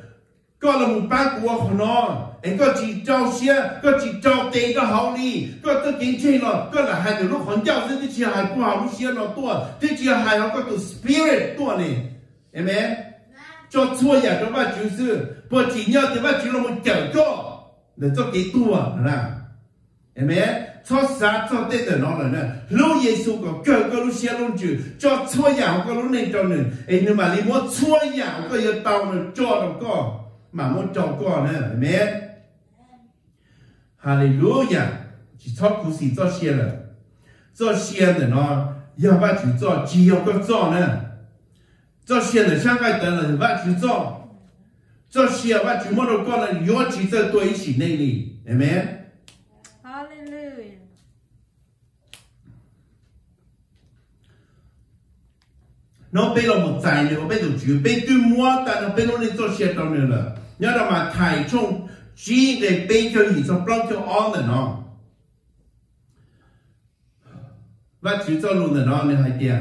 có là một ba của họ nó anh có chỉ trao xe có chỉ trao tiền cho họ đi có tất kiến trên nó có là hai người lúc họ giao sẽ chỉ hai của họ lúc xe nó tua thì chỉ hai họ có từ spirit tua này amen cho chúa nhà đó và chúa sư bởi chỉ nhớ thì và chúa là một kiểu cho để cho cái tua là amen cho sát cho tên để nó là nè lúc Giêsu có cờ có lúc xe luôn chữ cho chúa nhà có lúc này cho nữa ấy nhưng mà nếu muốn chúa nhà có yêu tao nữa cho nó có mà muốn cho có nữa amen hallelujah chỉ cho cú sĩ cho xe là cho xe để nó yêu và chúa cho chỉ yêu có cho nữa cho xe để sang cái tận là và chúa cho cho xe và chúa muốn con là yêu chỉ cho tôi chỉ này đi amen hallelujah nó bây giờ một giải nữa bây giờ chúa bây tôi mua ta nó bây giờ nên cho xe trong nữa là nhớ là mà thải trong chỉ để bây giờ gì cho block cho on nữa nó và chúa cho luôn nữa nó nên hay tiền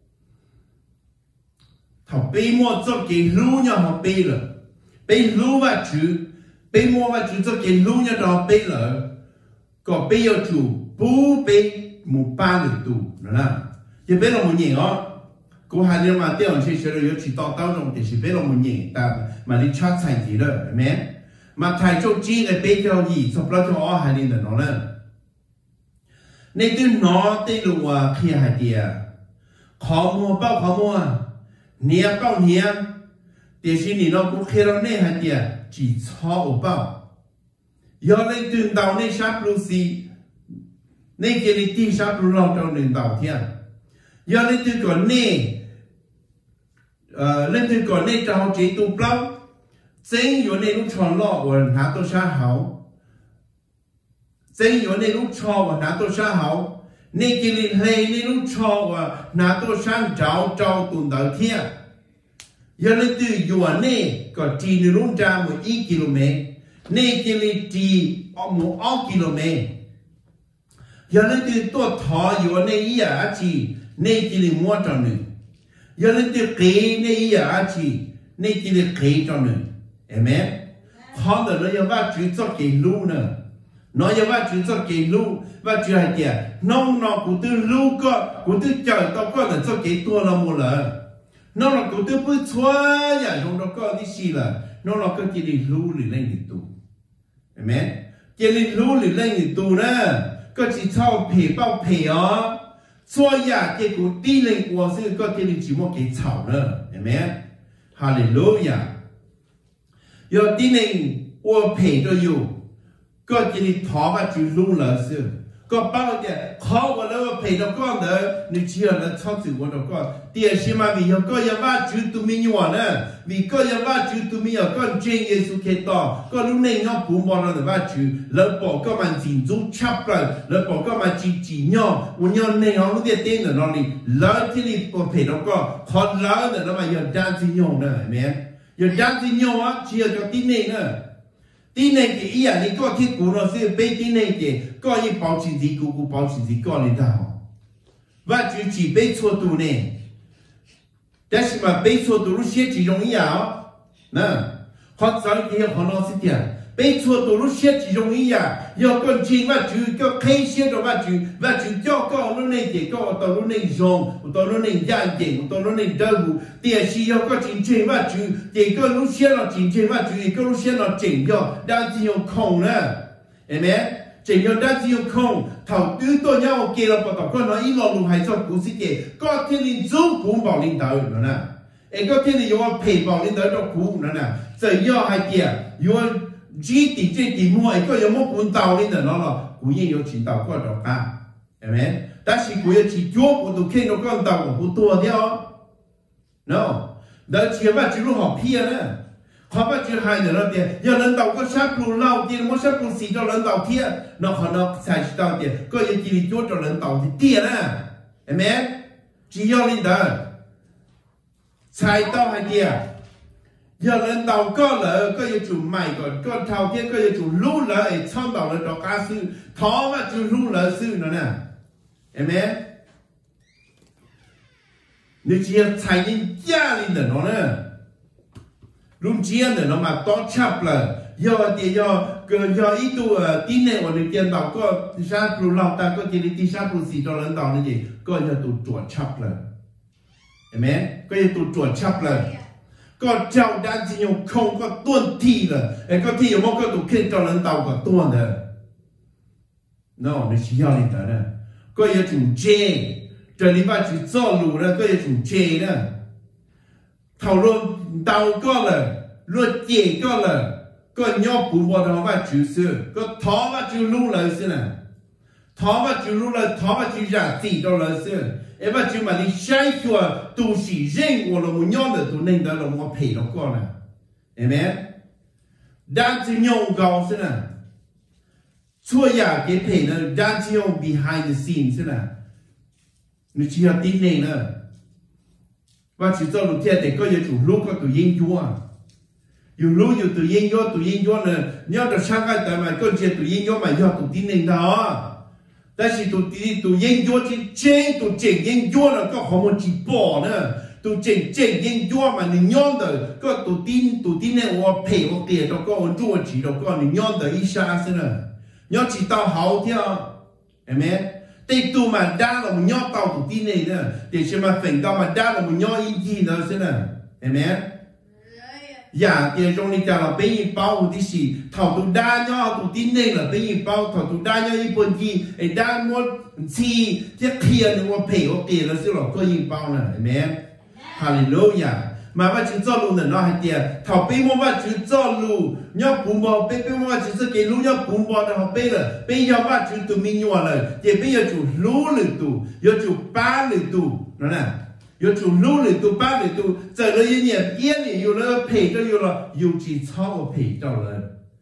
thằng bây mua cho cái lú nhau họ bây rồi bây lú và chú bây mua và chú cho cái lú nhau đó bây rồi có bây giờ chú bố bây một ba được tù nữa nè chỉ biết là một nhỉ đó cô hai đứa mà tiêu hồn chơi chơi rồi chỉ tao tao trong thì chỉ biết là một nhỉ ta mà đi chat thành gì đó mẹ mà thầy cho chi cái biết cho gì sắp ra cho hai đứa nó nè nên tôi nói tới lúc à khi hai đứa khó mua bao khó mua nia bao nia thì xin đi nó cũng khi đó nên hai đứa chỉ cho ở bao giờ lên từ đầu nên sắp luôn gì nên cái này tin sắp luôn lâu trong nền đầu thiên giờ lên từ còn nên lên từ còn nên trong chế tu bao chính yếu nên lúc chọn lọ và拿到啥好chính yếu nên lúc chọn và拿到啥好nên cái này hay nên lúc chọn và拿到啥找找tuần đầu thiên giờ lên từ yếu nên có chỉ nên lúc ra một ít km nên cái này chỉ một hai km giờ lên từตัวทออยู่ในอีอาจีในกิริมัวจอนึgiờ lên từ kếในอีอาจีในกิริkếจอนึเห็นไหมเขาเดินเราอย่าว่าจุดจอดเกลูเนอะน้อยอย่าว่าจุดจอดเกลูว่าจุดอะไรเดียน้องน้องกูตื้อลูก็กูตื้อเจอตัวก็เลยจอดเกตัวเราหมดเลยน้องเรากูตื้อปื้ช่วยอย่างน้องเราก็ที่สี่ละน้องเราก็กิริลูหรือเล่นหรือตัวเห็นไหมกิริลูหรือเล่นหรือตัวนะก็只操皮包皮哦，所以啊，结果第零我是个第零寂寞给炒了，有没有？哈利路亚！有第零我皮都有，个第零头发就撸了是，个包的好我那个皮到讲的，你只要能操作我到讲，第二起码为有个要挖就都没有呢，为个要挖就都没有，个真耶稣基督，个路内要不忙了的挖就，老保个蛮进中插了，老保个蛮几几鸟，我鸟内行路的点的那里，老这里我皮到讲，好老的那么要单子鸟呢，没？要单子鸟啊，只要叫地内呢。第那个伊啊，你个去古老是被第那个个一保持住古古保持住个领导，我就只被错读呢，但是嘛被错读路写字容易啊，那学生也可能是点，被错读路写字容易啊，要跟前我就个开写的我就我就教个路那个个到路那用，到路那眼睛，到路那道路，但是要个前前我就这个路写了前前我就一个路写了正要，但是用空了，係咪？正要但是用空，頭端多嘢我記落報道，嗰個一路路係做故事嘅，嗰天你做古堡領導人啦，誒嗰天你用我皮堡領導做古人啦，就要係嘅，用幾點即點摸，誒個有冇管道領導咯，古人有指導過咗啊，係咪？但是古人只做我都見到管道我不多啲，no， 但係話只路好偏啦。เขาว่าจะให้เนี่ยเราเดียวอย่างนั้นเราก็ชักรู้เราเดียวมันชักรู้สีเราเราเทียนอกนอกใส่เราเดียวก็ยังกินจุดเราเราเทียนะเห็นไหมจียอลินเดอร์ใส่เต้าให้เดียวอย่างนั้นเราก็เลยก็ยังจุ่มใหม่ก่อนก็เท่าเทียก็ยังจุ่มรู้เลยช่องเราเลยดอกกาซื้อท้อว่าจุ่มรู้เลยซื้อนั่นน่ะเห็นไหม你只要踩进家里的喏呢。ลุงเจียนเนี่ยเรามาต้อนชับเลยยอเดียยเกิดยออีตัวที่เนี่ยวันนี้เตียนดาวก็ที่ชาปลูเราแต่ก็ที่ที่ชาปลูสีตอนนั้นดาวนี่ก็จะตัวตรวจชับเลยเห็นไหมก็จะตัวตรวจชับเลยก็เจ้าด้านที่ยงคงก็ต้นที่เลยไอ้ก็ที่ยงมันก็ตัวขึ้นตอนนั้นดาวก็ต้นเลยน้องนี่ชี้ยอดเลยนะก็จะถูกเจ这里边去造路呢，ก็จะถูกเจ呢เท่าลมดาวก็เลยรถเก๋ก็เลยก็ย่อปูบอลว่าจุดซื้อก็ท้อว่าจุดรู้เลยสินะท้อว่าจุดรู้เลยท้อว่าจุดอยากตีตัวเลยสิเอว่าจุดมันนี่ใช้ตัวตัวสีเร่ง我เราไม่ย่อเลยตัวนึงแต่เราไม่เพลเราก็นะเห็นไหมด้านที่ย่อเก่าสินะช่วยอยากเก็บเพลนะด้านที่ย่อ behind the scenes สินะ你只要盯你呢。ว่าชีวิตเราเที่ยวแต่ก็ยังถูกลูกก็ตัวยิ่งยั่วอยู่ลูกอยู่ตัวยิ่งยั่วตัวยิ่งยั่วเนี่ยเนี่ยเราช่างกันแต่มันก็เชื่อตัวยิ่งยั่วมันยั่วตัวที่หนึ่งดอกแต่สิตัวที่ตัวยิ่งยั่วที่เจ๋งตัวเจ๋งยิ่งยั่วเนี่ยก็ของมันจีบบ่อเนี่ยตัวเจ๋งเจ๋งยิ่งยั่วมันเนี่ยย้อนเดอก็ตัวที่ตัวที่เนี่ยว่าเพย์ว่าเกลียดเราก็วันจั่วจีเราก็เนี่ยย้อนเดออีชาสิเนี่ยย้อนจีตาหาวเที่ยวเห็นไหมแต่ tây tu mà đa là một nhỏ tàu của tin này nữa để xem mà phèn tàu mà đa là một nhỏ in gì nữa thế nào amen dạ thì trong này là bây giờ bao thì gì thầu tu đa nhỏ tu tin này là bây giờ bao thầu tu đa nhỏ in bốn gì ấy đa mua chi thiết kia nữa mua pay ok là sẽ là có in bao nè amen hallelujah mà bắt chước cho luôn là nó hay tiền thầu bây mua bắt chước cho luôn nhớ bùn bò bây bây mua bắt chước cái luôn nhớ bùn bò nó học bây là bây giờ bắt chước tụi mình nhua rồi thì bây giờ chủ lú lử tụ giờ chủ ba lử tụ nó nè giờ chủ lú lử tụ ba lử tụ giờ nó yên nhẹ yên nhẹ yêu nó pay cho yêu là yêu chỉ sau pay cho rồi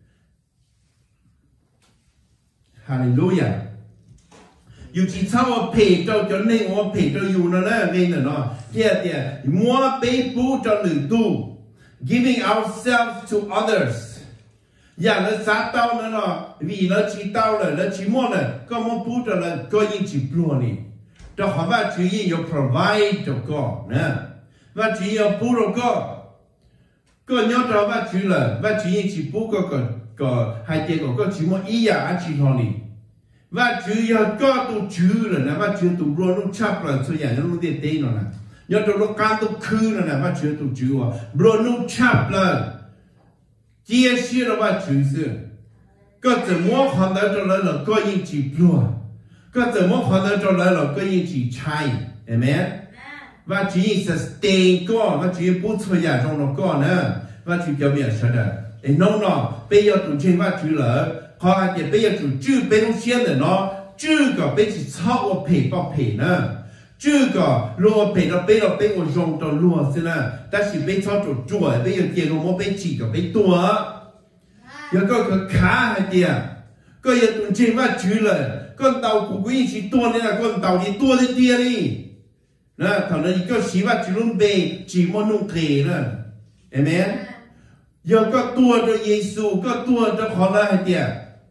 hallelujah yêu chỉ sau pay cho cho nên我 pay cho yêu nó là cái này nó kia thì mua pay bù cho lử tụ giving ourselves to others giờ nó sát tao nó nó vì nó chỉ tao là nó chỉ mua là có mua bù cho là có những chỉ bùa này cho họ và chỉ yêu provide cho con nè và chỉ yêu bù cho con có nhớ cho và chỉ là và chỉ chỉ bù có có có hai cái có có chỉ mua ý à anh chỉ thôi này và chỉ yêu có tu chữ là nè và chỉ tu luôn luôn chấp là số nhà nó luôn tiền tiền rồi nè nhớ cho nó can tu khứ là nè và chỉ tu chữ à luôn luôn chấp là chia sẻ là và chữ sự có怎么可能就来了个人去做có怎么可能就来了个人去猜 amen và chỉ sustain có và chỉ bút cho nhà trong nó có nữa và chỉ cho mình sao đó để nó nó bây giờ tụi trên và chữ lỡ họ thì bây giờ tụi chữ bên trong xe này nó chữ có bên chỉ sau ở phe bao phe nữa chữ có lúa phe nó bên nó bên ở trong trong lúa thế nào ta chỉ bên sau tụi chùa bây giờ tiền nó mua bên chỉ có bên tua giờ có cái khá hay tiền có giờ tụi trên và chữ lỡ con tàu của quý chỉ tua nên là con tàu thì tua lên tiền đi nè thằng này có chỉ và chữ luôn bề chỉ muốn nung kề nữa amen giờ có tua cho Giêsu có tua cho họ là hay tiền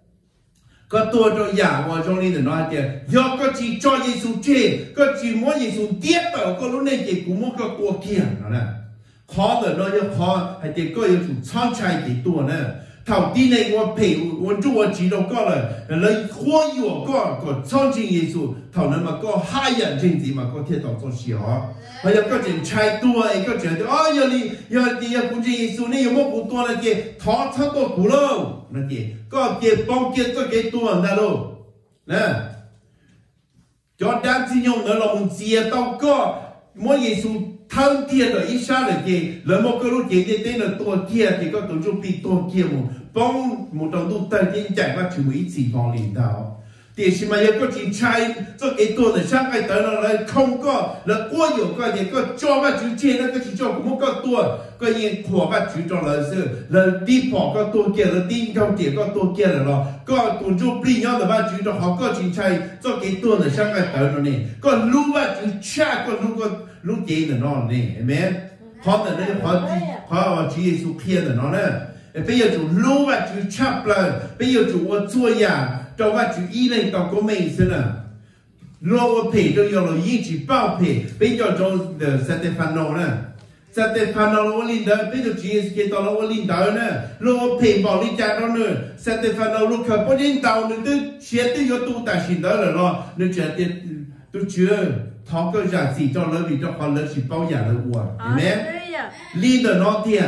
có tua cho giả vào trong này để nói tiền giờ có chỉ cho Giêsu chê có chỉ muốn Giêsu tiếp vào có lúc này chỉ cũng muốn có tua kia nó nè khó rồi nó giờ khó hay tiền có Giêsu chọn trai thì tua nè thảo tin này我陪我做我知道过了，来可以我过个创新耶稣，头能嘛个海人政治嘛个铁道做事哦，还有个人猜多一个人哦，要你要你要估计耶稣你有冇不多那些，他差多不咯，那些个给帮给个给多那咯，那，就单只用那我们接到个我耶稣。thâu tiền rồi ít sao là gì là một cái lúc gì thì tên là tua kia thì có tổ chức bị tua kia một bông một trong tụ tay trên chạy qua chữ ý chỉ vào liền đạo thì khi mà có chỉ trai cho cái tua để sang cái tới nó lại không có là quá nhiều cái gì có cho vào chữ trên nó có chỉ cho cũng có tua có những khóa vào chữ cho là sự là đi bỏ có tua kia là đi không tiền có tua kia là nó có tổ chức bị nhau là vào chữ cho họ có chỉ trai cho cái tua để sang cái tới nó này có lúc vào chữ cha có lúc có lúc gì là nó này amen họ là nó họ họ chỉ Giêsu kia là nó nè bây giờ chủ lúc vào chữ chấp là bây giờ chủ ở chùa nhà cho vào chữ ý này tao có mình thế nào lúc ở phe cho yêu là ý chỉ bao phe bây giờ trong Stefano nè Stefano là linh đạo bây giờ chỉ Giêsu kia tao là linh đạo nè lúc ở phe bảo linh cha đó nữa Stefano lúc khởi bắt linh đạo nữa tôi sẽ tôi có tu tại sinh đó là nó nó sẽ tôi chưa thọ cái giả sĩ cho nó vì cho con nó chỉ bao giả nó uổng, amen. Leader nó tiền,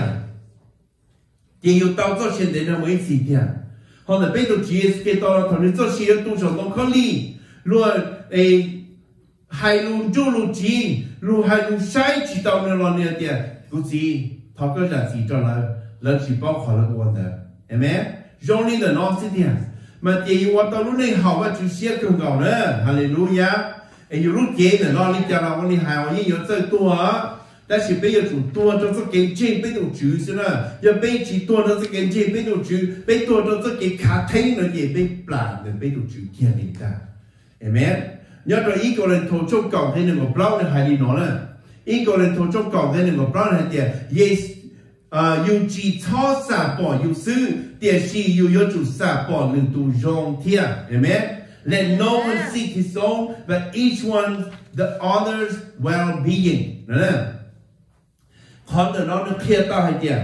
chỉ yêu tao cho chuyện đấy nó mới gì tiền. Họ là bây giờ chỉ cái tao thằng nó cho chuyện tu sửa nó không lý, luôn ấy hai luôn chú luôn chỉ, luôn hai luôn sai chỉ tao nó lo nhiều tiền, cứ gì thọ cái giả sĩ cho nó nó chỉ bao khó nó uổng đấy, amen. Trong leader nó sẽ tiền, mà chỉ yêu tao lúc này học và chú sẽ cường cầu nữa, hallelujah. ấy lúc chế là lo lên cho nó đi hào như giờ chơi tua但是bây giờ chủ tua cho cái kiến chế bây giờ chủ thế nào giờ bây chỉ tua cho cái kiến chế bây giờ chủ bây tua cho cái cá thấy nó gì bây plan để bây giờ chủ kia đi ta amen nhớ rồi ý có lần thổ trong cầu thế này một bao này hay đi nói nè ý có lần thổ trong cầu thế này một bao này tiền yes à yêu chỉ cho sa bỏ yêu sư tiền si yêu yêu chủ sa bỏ nên tu rong thiệt amen. Let no one seek his own, but each one the other's well-being. Nè, họ từ đó nó kia tao hay tiền,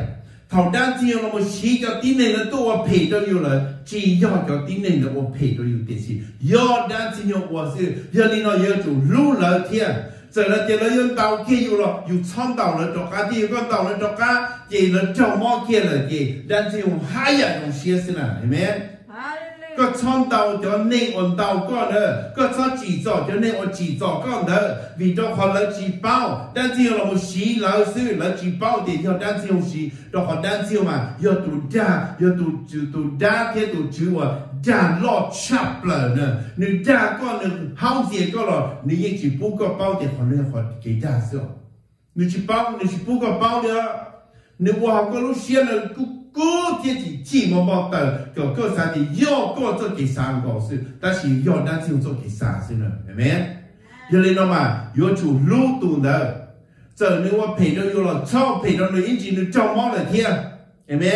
thầu đan chiêu là một xí cho tín này là tôi phải cho nhiều là chỉ do cho tín này là tôi phải cho nhiều tiền gì do đan chiêu của sự giờ đi nói giờ chủ lưu lợi thiên giờ là tiền là dân tàu kiaอยู่làอยู่ช่องtàu là cho cá thì con tàu là cho cá chỉ là cho mò kia là gì đan chiêu hai dạng một xí thế nào amenก็ช่องเตาจะเน่งอ่อนเตาก็เนอะก็ช่องจีจ่อจะเน่งอ่อนจีจ่อก็เนอะvì đó họ làจีเป้าด้านที่เราไม่ชี้เราซื้อแล้วจีเป้าเดี๋ยวด้านที่เราชี้เราขอด้านที่มา要ดูด้า要ดูดูดูด้าที่ดูชื่อว่าด้าลอดชับเลยเนอะหนึ่งด้าก็หนึ่งเฮาเสียก็หรอหนึ่งยังจีปุ๊กก็เป้าเดี๋ยวขอเรื่องขอเกี่ยด้าเสียหนึ่งจีเป้าหนึ่งจีปุ๊กก็เป้าเดียวหนึ่งว่าก็รู้เสียเลยกูกูที่จีจีมบอกแต่ก็ก็สาธิตย่อก็จะกี่สามก็是但是ย่อด้านที่จะกี่สาม是呢เห็นไหมยังเลยนะมาย่อจูรู้ตัวเด้อเจอนึกว่าเพจเราอยู่เราชอบเพจเราเลยจริงๆนึกจ้องมองเลยเที่ยเห็นไหม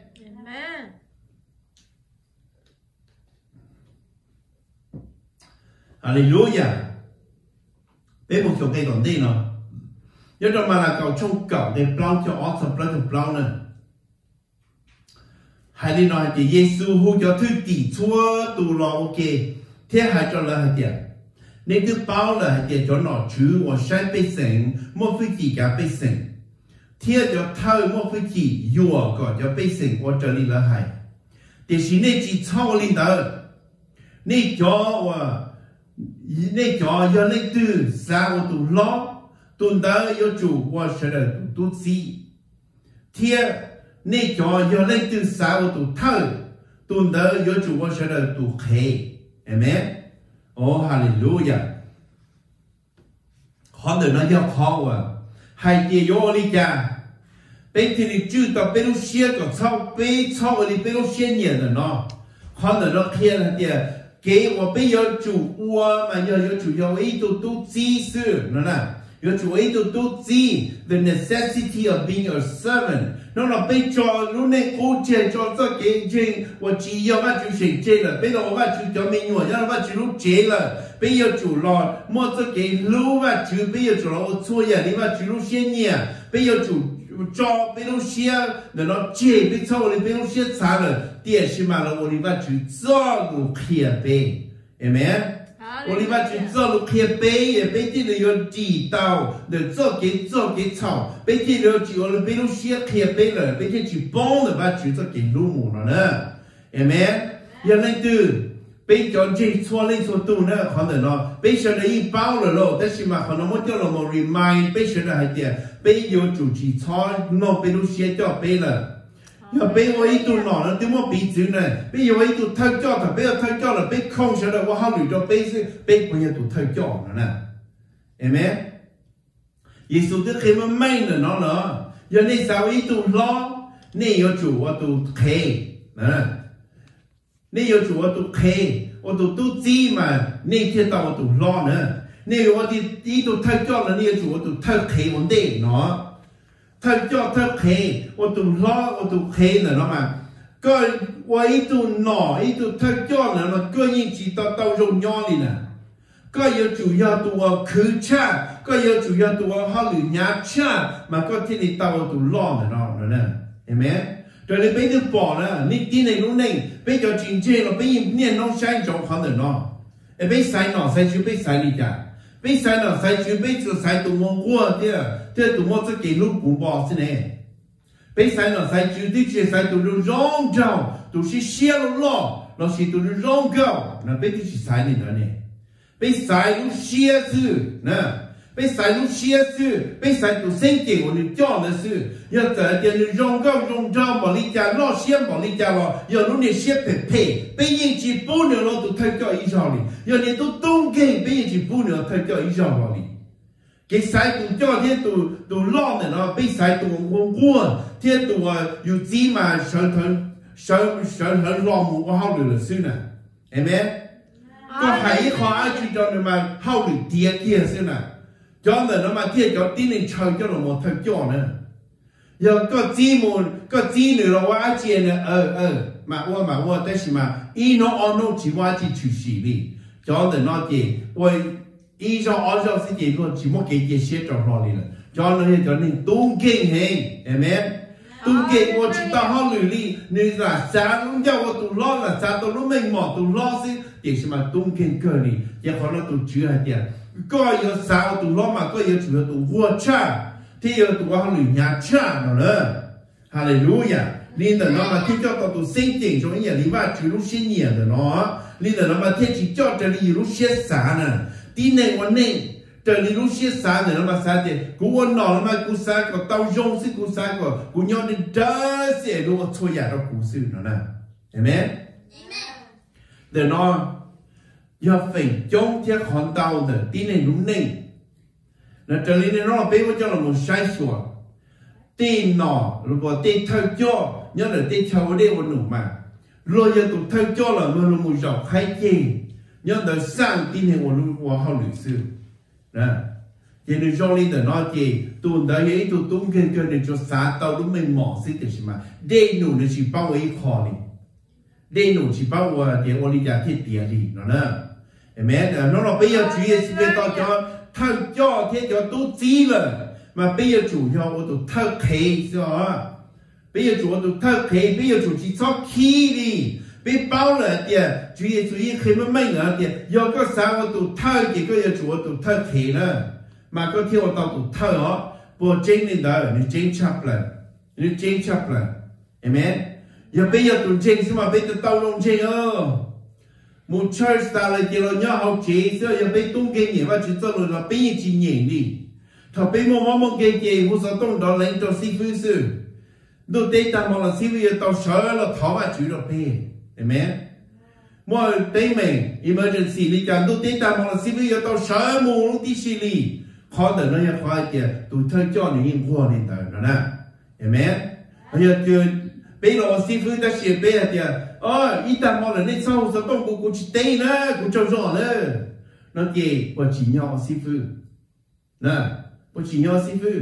ฮาเลลูยาเป็นบุคคลก่อนดีเนาะย่อจะมาละเก่าช่องเก่าในเปล่าจะออกสับเปล่าจะเปล่าเนี่ยhay đi nói thì Giêsu hô cho thứ tỷ chúa tù lò ok thế hay cho là hay tiền nên thứ bao là hay tiền cho nó chứ và sai bê sinh một phi chỉ cả bê sinh thế cho thâu một phi chỉ dùa có cho bê sinh và cho đi là hay thì chỉ nên chỉ sau lên đó nên cho và nên cho cho nên từ sao tù lò tù đó yêu chủ và sẽ là tù gì thế nên cho do lấy từ sao tụ thơ tụ đỡ do chủ quan sẽ là tụ khế amen oh hallelujah họ đừng nói do khó à hay gì do đi cha bên thì đi chữ tập bên lúc xưa còn sau bên sau đi bên lúc xưa nhiều rồi nó họ đừng nói kia là gì kế và bây giờ chủ ua mà giờ giờ chủ do ấy tụ tụ gì sự nó là giờ chủ ấy tụ tụ gì the necessity of being a servant nó là bây giờ lúc này cô chơi cho cho cái chuyện và chỉ yêu mà chủ sinh chơi là bây giờ mà chủ cho mình nhồi cho mà chủ lúc chơi là bây giờ chủ lo mua cho cái lúc mà chủ bây giờ chủ lo chua ya đi mà chủ lúc xem nhỉ bây giờ chủ cho bây giờ xem để nó chơi bây giờ thì bây giờ xem啥了电视嘛了我里面主做路开呗，amen。我里面去做路开杯，也杯底里有地道，的做给做给炒，杯底里有就我杯路先开杯了，杯底去帮的把就做给路木了呢，amen。要那对，杯叫这错那错都呢，可能咯，杯上的一包了咯，但是嘛，可能我叫了我 remind 杯上的还点，杯有主去炒，那杯路先叫杯了。要俾我呢度攞啦，點解俾錢呢？俾我呢度偷咗，就俾我偷咗啦，俾空上啦，我考慮咗俾先，俾佢喺度偷咗啦，係咪？耶穌都佢咪明啦，攞啦，要你手呢度攞，你要做我度企，啊，你要做我度企，我度都知嘛，你聽到我度攞呢，你我啲呢度偷咗啦，你要做我度偷企我哋攞。他叫他黑，我都拉我都黑了，了嘛？个我一度拿一度他叫了嘛，个人知道到荣耀里呢。个要主要都我口差，个要主要都我考虑牙差，嘛个天你到我都拉了了呢，係咪？但你俾啲薄啦，你啲嚟攞嚟，俾個真正咯，俾人念攞晒咗可能咯，誒俾晒攞晒就俾晒你㗎。被晒了晒去被子晒都摸过的，这都摸这给路公包是呢。被晒了晒去的这晒都是荣耀，都是泄露了，那些都是荣耀，那被的是晒你的呢。被晒入蝎子，那被晒入蝎子，被晒都身体我们讲的是要这点的荣耀荣耀把你家老先把你家了，要弄点些配配，被引起不能了都太高以上的。要你都东给别人去不了，他叫一上道理。给晒都叫天都都浪的了，被晒都我我天都啊有几嘛上腾上上腾浪木我好了是呢，係咪？個係一個阿去叫你嘛好了跌跌是呢，叫人嘛跌叫啲人炒叫人冇他叫呢，要個子們個子女咯我阿姐呢呃呃嘛我嘛我但是嘛一弄二弄只我只出事哩。cho nên nó gì, ôi ý cho ở trong cái gì luôn chỉ một cái cái xe trong đó đi là cho nên cho nên tôn kính hình, amen. tu kể của chúng ta họ lười đi nên là sáng lúc nhau tu lo là sáng tu lúc mình mỏ tu lo xí thì xem mà tung kênh cơ đi giờ họ nó tu chữa hay tiền có giờ sáng tu lo mà có giờ chủ tu vua cha thì giờ tu họ lười nhà cha nó nữa Hallelujah nên là nó mà thiết cho tao tu sinh tiền trong những lý ba chữ lúc sinh nhẹ rồi nó nên là nó mà thiết chỉ cho trở đi lúc sinh sáng nè tin nàyวันนี้trở đi lúc sinh sáng này nó mà sáng thì cúวันnọ nó mà cú sáng có tao dùng sức cú sáng có cú nhau đi đỡ sẽ lúc thôi nhà đó cú sư nó nè Amen để nó giờ phải chống thiết con tao để tin này đúng này là trở đi nó là bé của cho là một sai sót tin nọ rồi bỏ tin theo cho nhớ là tin theo cái điều nụ mà rồi giờ tụi theo cho là mình là một dòng khai chi nhớ là sang tin hay một lúc qua học lịch sử nè thì được cho lên để nói gì tụi đã ấy tụi tung kênh kênh để cho xã tao đúng mình mỏ xí thì mà đây nụ để chỉ bao ấy khó đi đây nụ chỉ bao qua thì ông đi ra thiết địa đi nó nè Amen nó là bây giờ Chúa Giêsu tao cho theo cho thế cho tu chí rồi mà bây giờ chủ cho tôi tụi thơ khí rồi bây giờ chủ tụi thơ khí bây giờ chủ chỉ cho khí đi bây bao là tiền chủ yếu chủ yếu khi mà mình ở tiền do có sao tụi thơ thì có giờ chủ tụi thơ khí nữa mà có theo tao tụi thơ đó bộ chính lên đó nên chính chấp lại nên chính chấp lại Amen giờ bây giờ tụi chính mà bây giờ tao luôn chính ơ một church ta là chỉ là nhớ học chỉ giờ giờ bây tung kinh nghiệm và chỉ cho rồi là bây giờ chỉ nhảy đi thằng bé mua mắm mắm cái gì hút sao tông đó lấy cho sư phụ sư, đồ tây ta mà là sư phụ tao sợ là tháo vào chữ đó bé, Amen. Mua tây mình emergency đi chăng đồ tây ta mà là sư phụ tao sợ mua lúc đi xử lý, khó để nó như khó kìa, tụi thơi cho những người này tới đó nè, Amen. Bây giờ chưa bé là sư phụ ta sẽ bé kìa, ờ, ít ta mà là nên sau sao tông của của chị tây nữa, của cho rõ nữa, nó kì, của chỉ nhau sư phụ, nè. Bộ chỉ nhau sư phụ,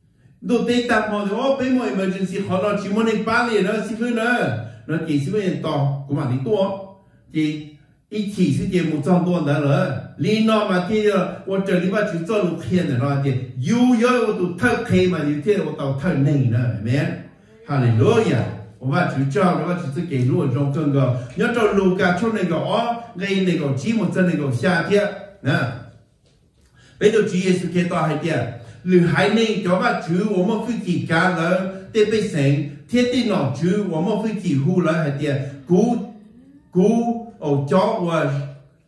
đồ tây ta mà thì ô bây giờ emergency khó là chỉ muốn đi ba liền đó sư phụ nữa, nó chỉ sư phụ nhân to, cũng mà đi to, chỉ ít chỉ sư phụ một trăm多的了，你那嘛听着，我这里把去做路片的那的，有有我都偷开嘛，有天我到偷内了，没？哈利路亚。我把去叫，我把去这给路中更个，要找路家从那个哦，那那个寂寞在那个夏天，啊，bây giờ Chúa Giêsu kêu ta hay tiền lười hay nên cho bà Chúa của mình phải chỉ cả là để bị sinh thiết tin nó Chúa của mình phải chỉ hú là hay tiền cú cú ở cho và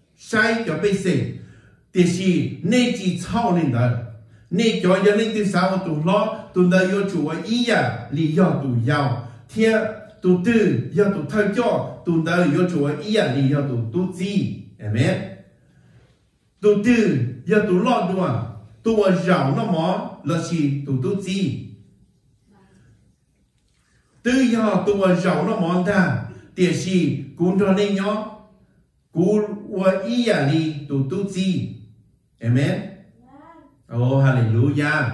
sai cho bị sinh thì gì nên chỉ sau nên đó nên cho cho nên từ sau tụi nó tụi nó yêu Chúa ý à lý do tụi giàu thiết tụi tư do tụi thay cho tụi nó yêu Chúa ý à lý do tụi tụi gì Amen tụi tư giờ tụi lo đúng không? Tụi giàu nó mỏ là gì tụi tụi gì? Từ giờ tụi giàu nó mỏ ta, thì gì cũng cho nên nhớ, cũng và ý à đi tụi tụi gì? Amen. Oh hallelujah.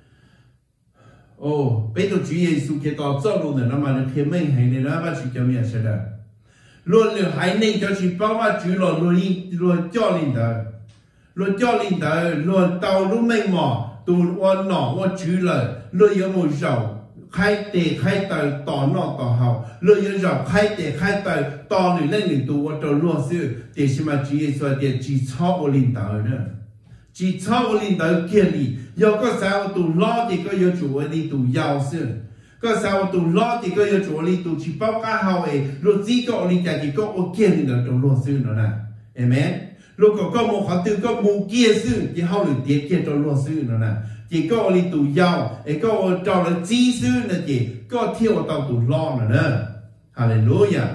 Oh, bây giờ Chúa Giêsu kêu tao cho luôn này, nó mà nó kêu mình hay này nó bắt Chúa cho mình sẽ được. Luôn luôn hay nên cho Chúa bảo mà Chúa lo luôn đi luôn cho lên đó. Luôn cho linh tới luôn tàu lúc mình mò tụi con nọ con chữ lời luôn có một dầu khai tề khai tới tỏ nọ tỏ hậu luôn có dầu khai tề khai tới tỏ người lên người tụi con trâu luôn sư để xem mà chỉ so để chỉ cho của linh tới nữa chỉ cho của linh tới kia đi giờ có sao tụi lo thì có yêu chủ đi tụi giàu sư có sao tụi lo thì có yêu chủ đi tụi chỉ bao cả hậu ấy luôn chỉ có linh tại chỉ có ở kia đi là trâu luôn sư nữa nè Amen lúc có một khoản từ có một kia sư thì họ được tiết kiệm cho luật sư nữa nè chỉ có đi tù giàu ấy có cho là chi sư là chỉ có thiêu tàu tù lo nữa nè Hallelujah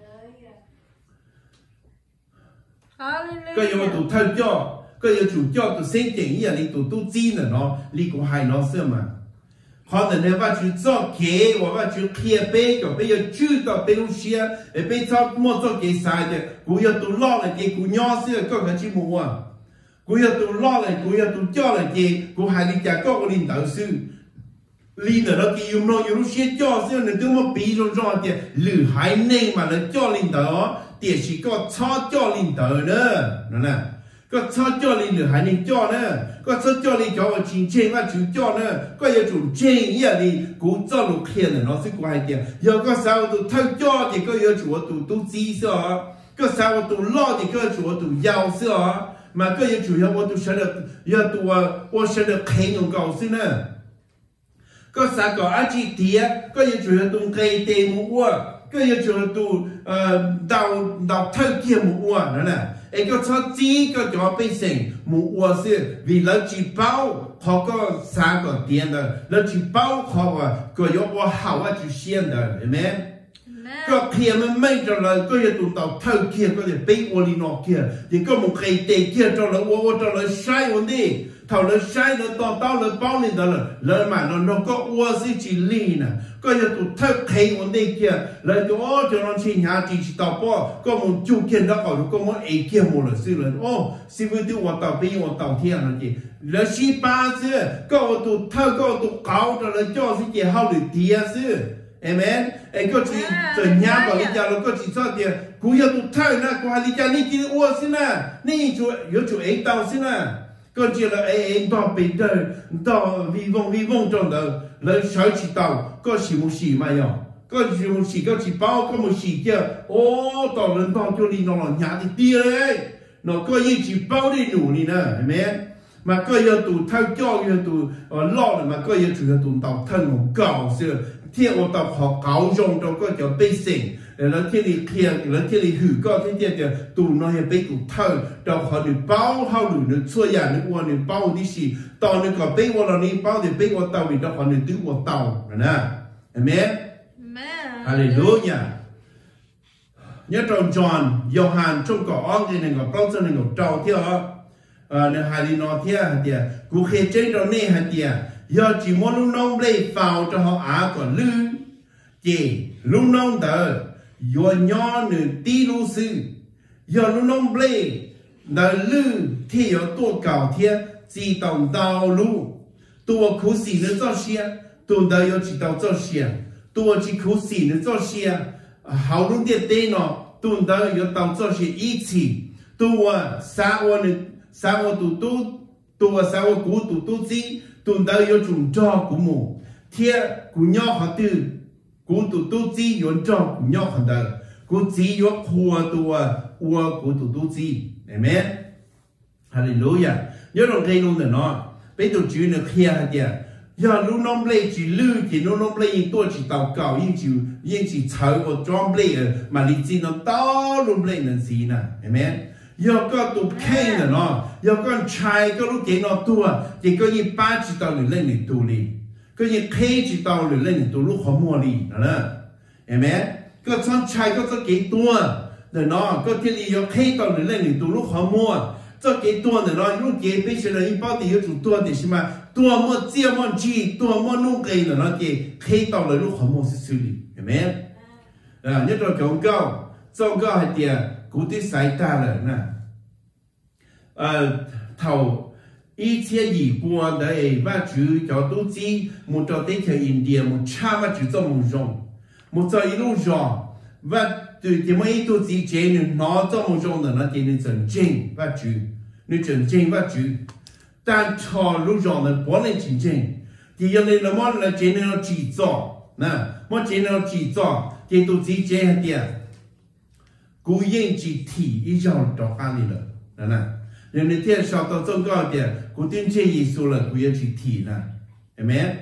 có yêu tù thân cho có yêu chủ cho tù sinh chỉnh như là đi tù tu chi nữa nó đi cũng hay nó xưa mà họ là nếu mà chú cho kế hoặc là chú kia bê còn bây giờ chú tao bê lúc xưa để bê cho mua cho kế sai thì cú yêu tụ lo là kế cú nhỏ xưa có cái chi mua cú yêu tụ lo là cú yêu tụ cho là kế cú hai đi trả có cái linh đạo sư linh đạo đó kế dùng nó dùng lúc xưa cho xưa nên tôi mà bị rồi rồi thì lử hai nên mà nó cho linh đạo thì chỉ có cho cho linh đạo nữa nó nè có cho cho đi được hay nên cho nữa có cho cho đi cho vào chính trên và chủ cho nữa có yêu chủ trên ý đi cũng cho lục hiện là nó sẽ quay tiền giờ có sao tụ thay cho thì có yêu chủ tụ tu chi sao có sao tụ lo thì có chủ tụ giàu sao mà có yêu chủ yêu tụ sẽ được yêu tụ tôi sẽ được khen用高兴呢có sao có anh chị tiệt có yêu chủ tụ cây tê mua có yêu chủ tụ đào đào thay kia mua nữa nè ấy có cho chi có cho bây giờ mua sự vì là chỉ bao họ có sao có tiền đó là chỉ bao họ có có có hảo à chỉ xem đó amen có kia mình mấy cho là có yêu tụ đào thay kia có thể bay ô li nọ kia thì có một cây tê kia cho là ô cho là sai vấn đề thầu là sai là tao tao là bao nhiêu đó là là mà nó nó có ô sự chỉ li nè có yêu tụ thay cây vấn đề kia là cho cho nó chỉ nhà chỉ chỉ tao bao có một chú kia đó có có một ấy kia một là sự là ô sư phụ tôi我到边我到天了的là十八岁có tụ thay có tụ cao cho là cho sự gì hậu luyện tiền sự amen ấy có chỉ từ nhà bảo lý gia nó có chỉ cho tiền cú yêu tụ thay na cú lý gia ní chỉ ô sự na ní chú yêu chú ấy tao sự na có chỉ là ấy tao bị đời tao vi vong vi vong trong đó là sáu chỉ tao có chỉ một chỉ mà yo có chỉ một chỉ có chỉ bao có một chỉ kia ô tao lần tao cho đi nó là nhà thì tiền đấy nó có gì chỉ bao đi đủ đi nè amen mà có yêu tụ thay cho yêu tụ lo mà có yêu chủ yêu tụ tao thân một cầu xưa thiên ô tao họ cáo dùng trong có cho bây sinhแล้วที่นี่เคลียร์แล้วที่นี่หือก็ที่เดียวตูน้อยไปกูเท่าเราขอหนึ่งเป้าเท่าหนึ่งหนึ่งช่วยอย่างหนึ่งวันหนึ่งเป้าที่สี่ตอนหนึ่งก็ไปวันเรานี้เป้าเดี๋ยวไปวันเต่าอีกเราขอหนึ่งตื้อวันเต่านะเห็นไหมฮาเลลูยาเนี่ยตอนจอห์นโยฮันช่วงก่อนที่หนึ่งก็เป้าจะหนึ่งก็เจ้าเที่ยวเอ่อในฮาลีนอเที่ยวเดียวกูเคยเจอตอนนี้ฮะเดียวยอจีมอลุน้องเล่ฝ่าวจะเขาอาก่อนลือเจลุงน้องเตอyo nhỏ nữ tí lũ sư yo lũ nông blê đã lư thì yo tua cao thiên chỉ tòng đào lũ tua khú xì nữa cho xia tua đã yo chỉ tàu cho xia tua chỉ khú xì nữa cho xia hậu lũ địa tê nó tua đã yo tàu cho xia ý chỉ tua sa ô nữ sa ô tu tu tua sa ô cú tu tu chỉ tua đã yo trùng cho cú mù thiên cú nhỏ họ tư cú tụ tụ chi yon cho cú nhỏ hơn đó cú chi yon khua tụ ua cú tụ tụ chi amen hallelujah nhớ lòng cây luôn rồi nó bây giờ chữ nó kia hả tiệt giờ lúc nông lê chỉ lưu chỉ lúc nông lê những tuổi chỉ tàu cao những chỉ những chỉ chơi và装lê mà lý trí nó to lúc lê nó gì nè amen giờ có tụ khen rồi nó giờ con trai có lúc cái nó tua chỉ có những ba chỉ tàu lên để tụ điก็ยังเคจิตเอาหรือเล่นตัวลูกของมัวลีนะนะเห็นไหมก็ช่างชายก็จะเกี่ยตัวเดี๋ยวน้อก็ที่นี่ยังเคตเอาหรือเล่นตัวลูกของมัวจะเกี่ยตัวเดี๋ยวน้อลูกเกี่ยไปเฉยๆป้าตีอยู่จุดตัวเดี๋ยวใช่ไหมตัวมัวเจียมัวจีตัวมัวนุ่งเกยเดี๋ยวน้อเกี่ยเคตเอาหรือลูกของมัวซื่อๆลีเห็นไหมอ่าเนี่ยตัวของเก้าเจ้าก็ให้เดียกูที่สายตาเลยนะเอ่อเท่า以前一般的话就叫都知，冇做啲條印度冇差乜就做冇用，冇做一路用，話對點麼一都知見你拿做冇用的那點你真正話就，你真正話就，但錯路用的不能真正，第二你那麼來見你要記做，那麼見你要記做，啲都知見啲，古人之體一樣到哪裡了，嗱嗱。人哋聽上到宗教嘅，古典這耶穌啦，佢要去提啦，係咪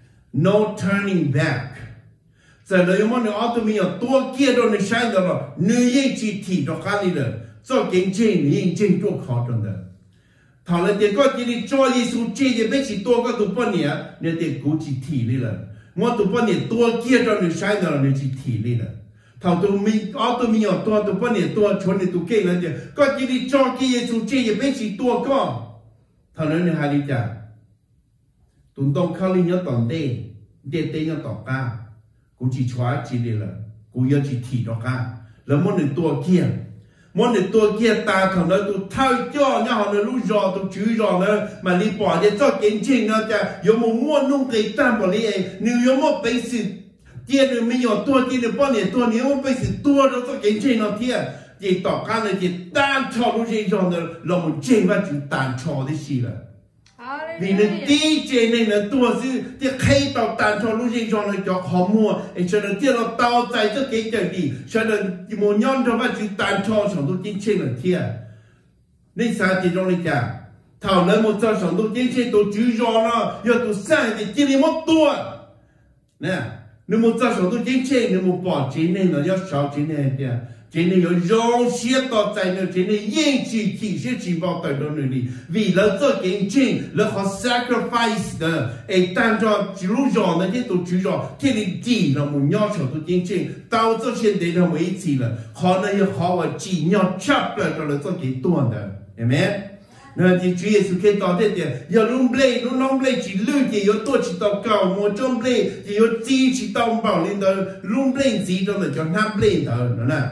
？No turning back。在你有冇你奧特曼要多見到你想到了，你也去提到哪裡了？做見證，你認證做考中的。頭來啲個叫你做耶穌，這嘢比起多個都半年，你得估去提你了。我都半年多見到你想到了，你去提你了。頭都未，我都未有多，都半年多，全年都給人家。個叫你做嘅嘢做，這嘢比起多個，頭來你係你講，東東靠你要當地，地地要當家，กู只穿只嚟啦，กู要只提到家，แล้วมันหนึ่งตัวเกียร์มันหนึ่งตัวเกียร์ตาของเราตัวเท่าจ้อเนี่ยเรารู้รอตัวจื้อรอเนี่ยมาลีปอดจะจ้อเก่งจริงนะจะยมม้วนนุ่งเกยตามบริเองนิวยมไปสิเทียนไม่有多，ทีนป้อนเนี่ยตัวนี้มันไปสิตัวเราต้องเก่งจริงเนาะเทียน chỉ tỏ cái này chỉ tan cho lúc gì cho nó là một chuyện và chỉ tan cho đấy gì là vì nó tí chế này là tua sư thì khi tao tan cho lúc gì cho nó cho khó mua cho nên tiếc nó tao chạy cho cái cái gì cho nên một nhóm cho và chỉ tan cho sản xuất chính trị là thiệt nên sao thì trong này cả thảo nên một cho sản xuất chính trị tổ chức cho nó giờ tổ sang thì chỉ đi một tua nè nếu một cho sản xuất chính trị nếu một bỏ chính này nó要少chính này thiệt chính này有容些到在那chính này yên chỉ chỉ sẽ chỉ bảo tại đó nơi đi vì là做chính trị là họ sacrifice的诶但着只路上那些都知道这里地那么要求都chính trị到这现在那么一起了họ那要好我只要chấp了就来做给多的 amen 那就主耶稣可以到这点要弄不来弄弄不来只路的要多去到高我种不来就要支持到保领的弄不来只种的叫拿不来的呢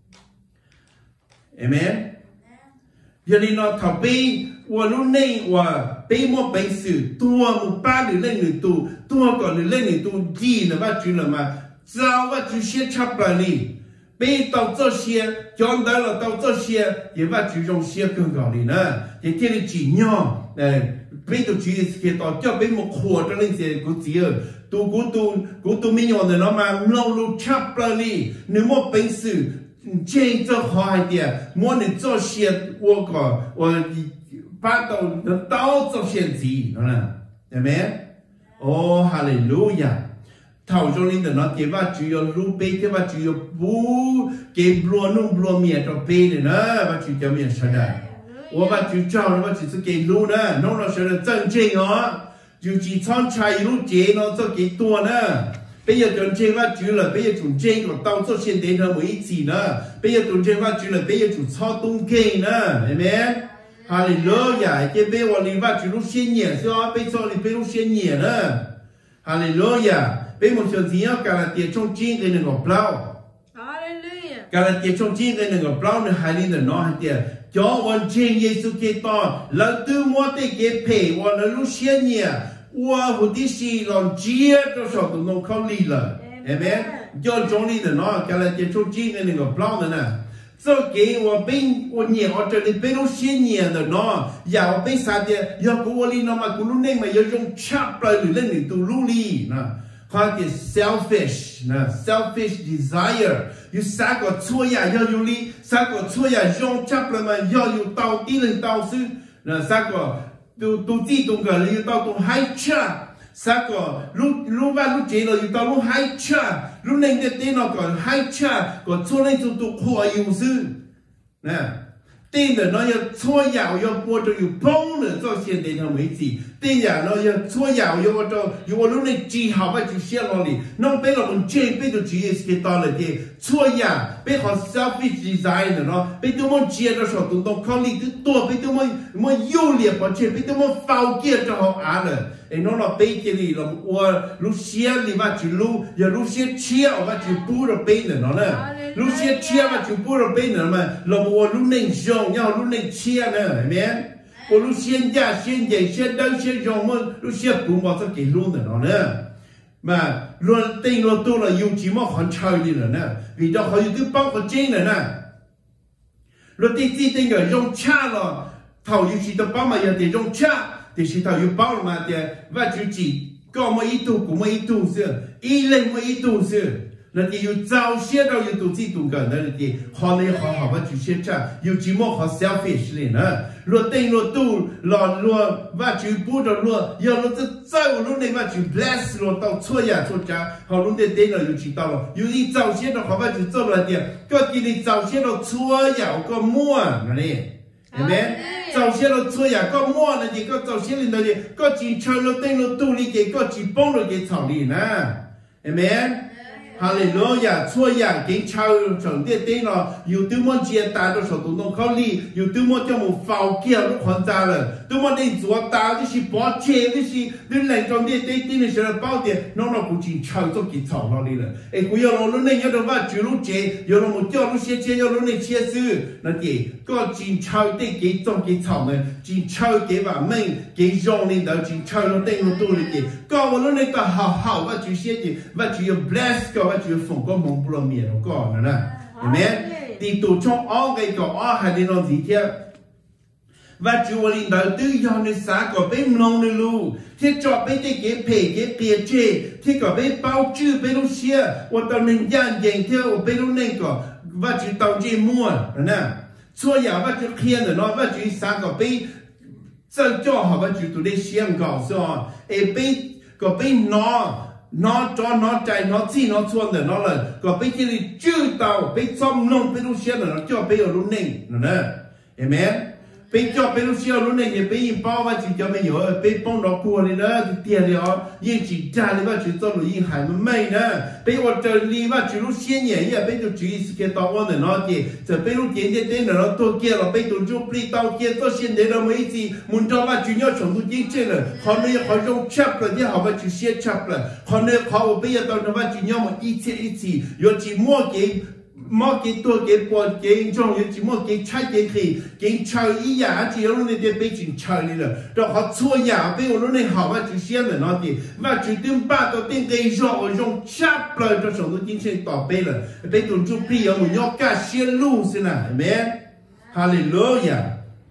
Amen. Giờ đi nó thảo bi, và lúc này và bi một bệnh sử tua một ba người lên người tu, tua còn người lên người tu gì nữa và chú là mà sao và chú sẽ chấp lại đi. Bi tàu cho xe, chọn đó là tàu cho xe, thì và chú dùng xe cưng gạo đi nữa. Thì thế là chỉ nhỏ, này, bi tàu chú sẽ tàu cho bi một khổ cho lên xe của chị ơi. Tu của tu của tu mình nhỏ này nó mà lâu lâu chấp lại đi, nếu một bệnh sử这这好一点，我能做些我个我把到能到做些gì đó là, amen. Oh hallelujah. Thảo cho nên nó cái và chủ yếu lúc bé cái và chủ yếu bù cái bùa nung bùa miệt cho bé này nữa và chủ cho miệt sao đấy. Và và chủ cho nó và chủ sự cái lúc nữa nó nó sẽ là chân chính đó. Chủ chỉ chọn trái lúc chế nó cho cái tua nữa. Bây giờ chúng chơi vào chủ là bây giờ chúng chơi còn tao cho hiện đến hơn mấy gì nữa. Bây giờ chúng chơi vào chủ là bây giờ chúng cho tung kê nữa, amen. Hallelujah. Cái bây giờ đi vào chủ lúc xuyên nhẹ, sao bây giờ đi bây lúc xuyên nhẹ nữa. Hallelujah. Bây một chuyện gì cả là tiền trong chiên cái này ngọc bao. Hallelujah. Cả là tiền trong chiên cái này ngọc bao này hai linh là nó hai tiền. Choวันchiên Giêsu Kitô là từ mua tới cái phê và là lúc xuyên nhẹ. Wow, hụt đi xì lòng chia cho sọ tụi nó không lì là, amen. Cho trong lì là nó cái là cái trong chiên cái này ngọc bao nữa nè. So cái và bên và nhẹ ở trên bên nó xuyên nhẹ là nó, giờ bên sao thì giờ của lì nó mà của lúc này mà giờ dùng chắp lại lên lên tụi lúc lì nè. Họ thì selfish nè, selfish desire. You sao có chua ya giờ yêu lì, sao có chua ya dùng chắp lại mà giờ yêu tao tí lên tao sư, nè sao có tu tu chỉ tu cái là yêu tao tu hai cha. Sao có lúc lúc vào lúc chế là yêu tao lúc hai cha, lúc này cái tên nó còn hai cha, còn chua lên tu tu khoa yêu sư, nè. Tên là nó yêu chua giàu yêu mua cho yêu bông nữa cho hiện tại nó mấy gì. Tên là nó yêu chua giàu yêu cho yêu lúc này chỉ học và chỉ xem nó đi. Nó bây giờ mình chơi bây giờ chỉ cái đó là cái chua giàu, bây giờ selfish design nó, bây giờ mình chơi nó sao tụi nó không lý cứ tua, bây giờ mình mình yêu liệt vào chơi, bây giờ mình phao kia cho họ ăn rồi. Ấy nó là bây giờ là我lúc xưa thì mà chỉ lúc giờ lúc xưa chia và chỉ bù được bây giờ nó nè. Lúc xưa chia và chỉ bù được bây giờ mà là我lúc này dùng nhau lúc này chia nè, amen. 我lúc现在现在现在现在我们lúc xưa cũng bảo cho cái luôn rồi nó nè. Mà luôn tên luôn tôi là dùng chỉ mà hoàn chơi đi rồi nè. Vì đó họ dùng cái bao cái trên rồi nè. Lúc tên chỉ tên là dùng cha là thầu dùng chỉ tao bao mà giờ thì dùng cha thì chỉ thầu dùng bao mà thì và chỉ chỉ có một ít tu cũng một ít tu xưa, ít lên một ít tu xưa. Là thì yêu giàu xe đâu yêu tu chỉ tu cái đó là thì họ này họ họ và chỉ xe cha yêu chỉ một họ selfish lên nữa. Luôn tên luôn tu luôn luôn và chỉ bù được luôn yêu luôn tự giàu luôn này và chỉ bless luôn tao chua ya chua cha họ luôn tên tên là yêu chỉ tao yêu đi giàu xe đâu họ và chỉ做了点个给你giàu xe đâu chua ya có mua này amen giàu xe đâu chua ya có mua là gì có giàu xe lên đó gì có chỉ chơi luôn tên luôn tu đi cái có chỉ bông luôn cái thảo đi nè amen. Hallelujah, chua ya cái chào trong địa tên nó, yêu tu muốn chia ta cho số tụi nó khó lý, yêu tu muốn cho một phao kia lúc hoàn ra rồi, tu muốn đi chúa ta cái gì bỏ chế cái gì, đến lại trong địa tên tên này sẽ là bao tiền, nó nó cũng chỉ chào cho cái chảo nó đi rồi, ấy cũng yêu nó lúc này nhớ đâu mà chủ lúc chế, yêu nó một cho lúc chế chế yêu lúc này chế sư, nó gì, có chỉ chào để cái trong cái chảo này, chỉ chào cái và mình cái dòng này đó chỉ chào nó tên nó tu này gì, có một lúc này có hảo hảo và chủ chế gì, và chủ yêu bless có và chủ phong có mong bùa miệng nó có nữa nè, amen. thì tụ trong ó cái có ó hay đi nó gì thế và chú ở linh đạo tư do nơi xã có bên lòng nơi lu thế cho bên cái cái phê cái kia chê thế có bên bao chữ bên lúc xia và tàu nên gian dành theo bên lúc nên có và chú tàu chê mua nè xua nhà và chú khiên rồi nó và chú xã có bên dân cho họ và chú tụi đây xiêm gạo so ê bên có bên nó nó cho nó chạy nó chi nó xuân rồi nó là có bên cái chữ tàu bên xóm nông bên lúc xia rồi nó cho bên ở lúc nên nè amen bây giờ bây giờ lúc này thì bây giờ bao và chỉ cho bây giờ bây bông nó cua này đó thì tiền thì họ yên chỉ trả lại và chỉ cho nó yên hải mà mấy nữa bây giờ chờ đi và chỉ lúc xuyên nhẹ vậy bây giờ chỉ cái tàu của nó thì giờ bây lúc tiền tiền tiền nó tôi kia là bây giờ chụp đi tàu kia tôi xuyên để nó mấy gì muốn cho và chỉ nhớ chồng tôi chính trên là họ nói họ dùng chắp là thì họ và chỉ xuyên chắp là họ nói họ bây giờ tàu nó và chỉ nhớ một ít ít ít rồi chỉ mua cái mua cáiตัวcái bột cái trong những chỉ mua cái trái cái gì cái trái ý à chỉ lúc này thì bây giờ trái này rồi rồi họ xua nhà bây giờ lúc này họ và chỉ xem là nó thì và chỉ tìm ba tổ tiên cái rồi dùng chắp lại cho sản xuất chính trịต่อไป了bây giờ chúng bây giờ mình nhớ cả xem luôn xem nào amen hallelujah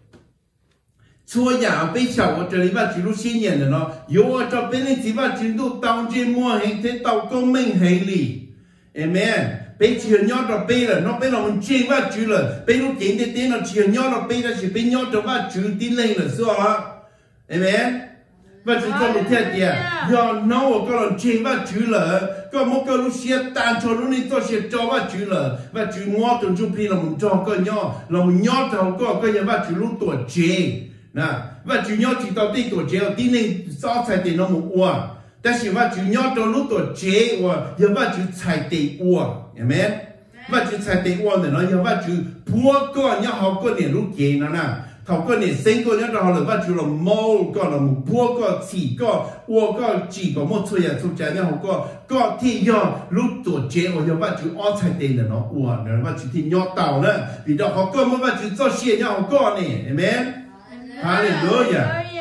xua nhà bây giờ我这里吧只录新年的呢有我这边的几把进度当节目还在到公民黑里 amen bây giờ nhớ rồi bây là nó bây là mình chuyên vào chữ là bây lúc chuyện thì tiếng là chiều nhớ rồi bây là chỉ bây nhớ rồi vào chữ tiếng lên là sao hả amen và chỉ có một thế kìa do nó có lần chuyên vào chữ là có một cái lúc xe tan cho lúc này tôi sẽ cho vào chữ là và chữ ngõ tuần trung phi là mình cho có nhớ là mình nhớ rồi có cái nhà vào chữ lúc tuổi chế nè và chữ nhớ chỉ tao tiếng tuổi chế tiếng lên sao sai thì nó một uổng但是ว่าจุยอดตัวรู้ตัวเจ้ว่าอย่าว่าจุใช้เตะอ้วนเห็นไหมว่าจุใช้เตะอ้วนเนี่ยเนาะอย่าว่าจุพัวก็เนี่ยเขาก็เนี่ยรู้เก่งนะนะเขาก็เนี่ยเซ็งก็เนี่ยเราเลยว่าจุเราโม่ก็เราพัวก็ฉีก็อ้วนก็จีก็มั่วช่วยอย่างสุดใจเนี่ยเขาก็ก็ที่ยอดรู้ตัวเจ้ว่าอย่าว่าจุอ้อใช้เตะเนี่ยเนาะอ้วนเนี่ยว่าจุที่ยอดเต่าเนี่ยพี่ดอกเขาก็ไม่ว่าจุเจ้าเชี่ยเนี่ยเขาก็เนี่ยเห็นไหมฮาเลลูยา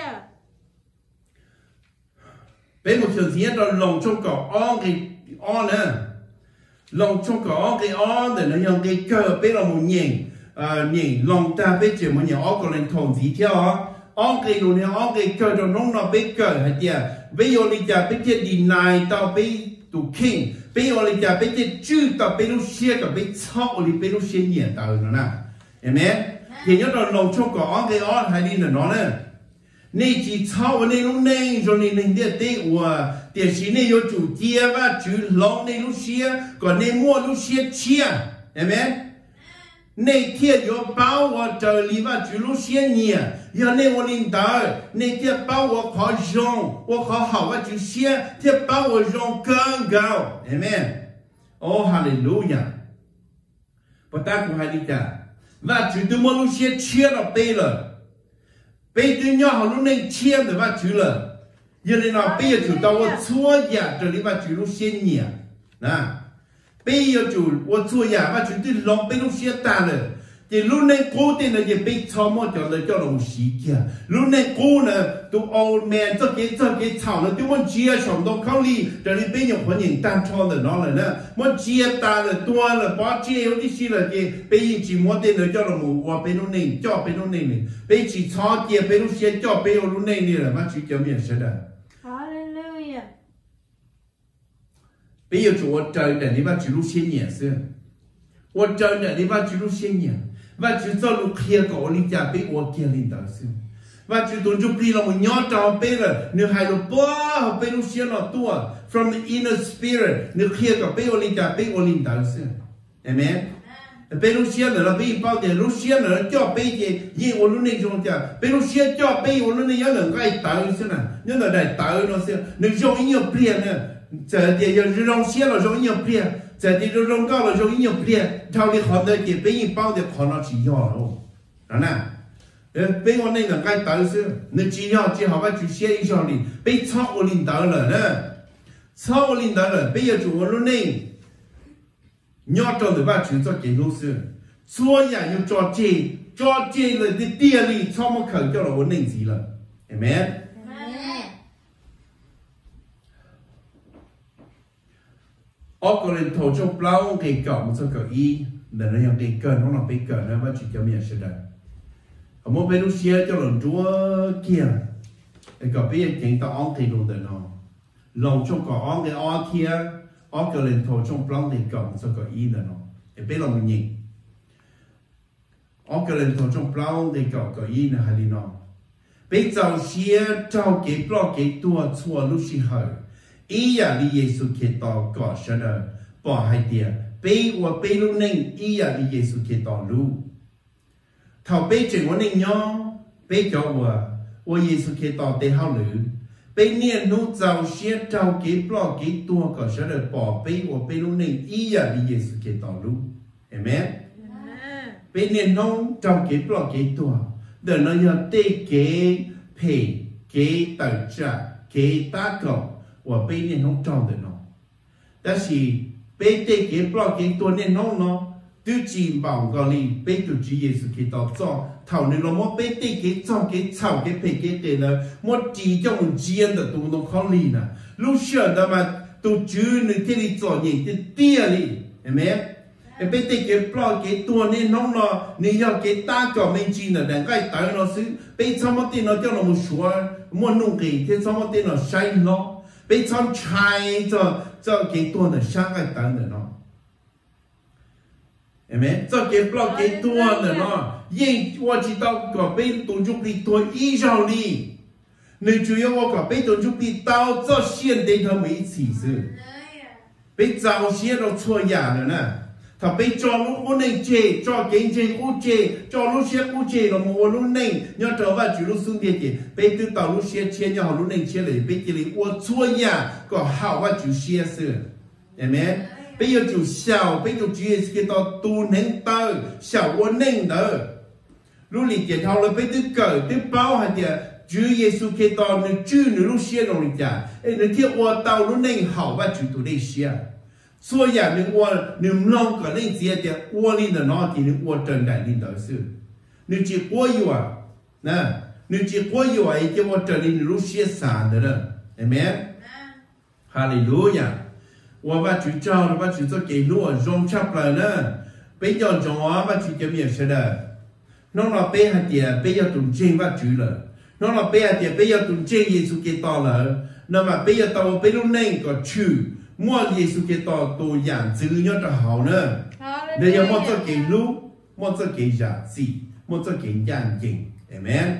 bây một trường thiên đó lòng trong cỏ on cái on nè lòng trong cỏ on cái on để nó dùng cái cờ bây là một nhện nhện lòng ta bây giờ một nhện on còn lên thòng gì theo on cái đồ này on cái cờ đó nó nó bây cờ hay chưa bây giờ đi chả bây giờ đi này tao bây tụ kinh bây giờ đi chả bây giờ chữ tao bây lúc xưa cả bây sau đi bây lúc xưa nhện tao nó nè amen thì nhớ đó lòng trong cỏ on cái on hay đi là nó nè nên chỉ sau này lúc này rồi nên nên để để và để chỉ nên có chủ chia và chủ lòng nên lúc xia còn nên mua lúc xia chia amen nên thiệt có bao và trợ lý và chủ lúc xia nhiều giờ nên我领导nên thiệt bao và khó dùng và khó học và chủ xia thiệt bao và dùng càng cao amen oh hallelujah và ta cũng hay đi cả và chủ từ mua lúc xia chia là bê rồi bây giờ nhau họ lúc này chia để bắt chữ là giờ này nào bây giờ chủ tao tôi xua nhà cho đi bắt chữ lúc xuyên nhỉ nè bây giờ chủ tôi xua nhà bắt chữ thì lòng bây lúc xuyên ta rồi thì lúc này cố tình là gì bây cho mọi cho là cho đồng sĩ kia lúc này cố là tụi old man cho cái cho cái thảo là tụi muốn chia sống đông khâu li cho đi bây giờ có những tan cho là nó là nè muốn chia ta là tua là bỏ chia đi xí là gì bây giờ chỉ muốn tiền là cho là một và bây lúc này cho bây lúc này này bây chỉ cho kia bây lúc xuyên cho bây lúc này này là bắt chữ cho miệng sẽ được Hallelujah bây giờ chủ trời để đi bắt chữ lúc xuyên nhẹ xưa我真的你把记录写年，我就走路开个我离家被我建立到是，我就当就比了我鸟照背了，你还有把背路写了多 ，from the inner spirit， 你开个被我离家被我领导是 ，amen。被路写了了，被包的路写了叫背的，因我路那种的，被路写叫背我路那要能爱导是呢，要能来导那是，你容易要变呢，这点要容写了容易要变。在这种中高了容易有变，他的好的给别人包的可能是要了，啊那，呃，被我那个该导是，那只要只好把去写一下里，被超我领导了呢，超我领导了，被业主我路内，你要找的把去做记录是，所以要做这做这了的店里超么可叫了我内急了 ，amen。 ở cái lên thầu trong bao cái cậu một số cái ý để nó yang cái cơn nó là cái cơn nó vẫn chỉ cho mình sẽ được ở một bên lúc xưa cho lần chúa kia cái cậu biết chính tao ông thì luôn để nó lòng trong cậu ông cái ông kia ở cái lên thầu trong bao cái cậu một số cái ý để nó để biết là mình nhìn ở cái lên thầu trong bao cái cậu cái ý là hay nó bây giờ xưa trong cái bao cái tua chua lúc xưa hơi ý là đi Giêsu Kitô có sẽ được bỏ hai tiền bây và bây lúc này ý là đi Giêsu Kitô luôn thầu bây chuyện của mình nhau bây cho và và Giêsu Kitô để hao lử bây niên nút giàu xia trong cái bao cái tua có sẽ được bỏ bây và bây lúc này ý là đi Giêsu Kitô luôn amen bây niên nông trong cái bao cái tua để nó nhớ tê cái phê cái tờ trả cái ta cầu và bây nên không tròn được nó, đó là bây tế cái bao cáiตัวnên không nó, tự chỉ bảo cái gì bây tự chỉ Giêsu Kitô cho thầu nên nó một bây tế cái trong cái chảo cái phê cái tên là một chỉ cho một chiên được tụi nó khó lý nè, lúc xưa đó mà tụi chú người thế đi cho gì thì tia đi, em biết, em bây tế cái bao cáiตัวnên không nó, nên giờ cái ta cho mình chỉ là để cái tay nó xứ, bây sau một tiếng nó cho nó một số, một nông cái thế sau một tiếng nó sai nó bây trong trái cho cho cái tuần là sang cái tận nữa nó, em biết, cho cái bao cái tuần nữa nó, nhưng tôi chỉ tao có bên tuần chục đi tuần ít rồi đi, nếu chủ yếu tôi có bên tuần chục đi tao cho hiện đến thằng mấy chỉ sự, bên giàu hiện nó chua nhà nữa nè, thằng bên cho lúc ôn này chơi, cho cái chơi ôn chơi, cho lúc xe ôn chơi là một lúc này, nhớ trở về chủ lúc xuống địa chỉ, bên từ tàu lúc xe chơi nhau lúc này chơi lại bên kia lại ôn chua nhà, có hảo và chủ xe sự, em biết, bây giờ chủ xào, bây giờ chủ cái tàu tu nén tơ, xào ôn nén đó, lúc này tiền thao là bên từ cởi, từ bao hạt tiền, chủ Giêsu Kitô nó chú nó lúc xe nó đi trả, nó thiết ôn tàu lúc này hảo và chủ tụ đây xe.所以啊，你我你啷个人接的，我里的那天你我真的领导是，你去过有啊，那你去过有啊，一叫我这里你都写啥的了，明白？哈利路亚！我把去找了，把去做给路容差不了呢，被叫中啊，把去叫面是的，弄了被下点，被要动真把去了，弄了被下点，被要动真耶稣给到了，那么被要到被路那个去。mua Giêsu Kitô tôi giảng chữ nhớ cho hậu nữa, để cho một cho cái lúc, một cho cái giá trị, một cho cái giảng kinh, amen.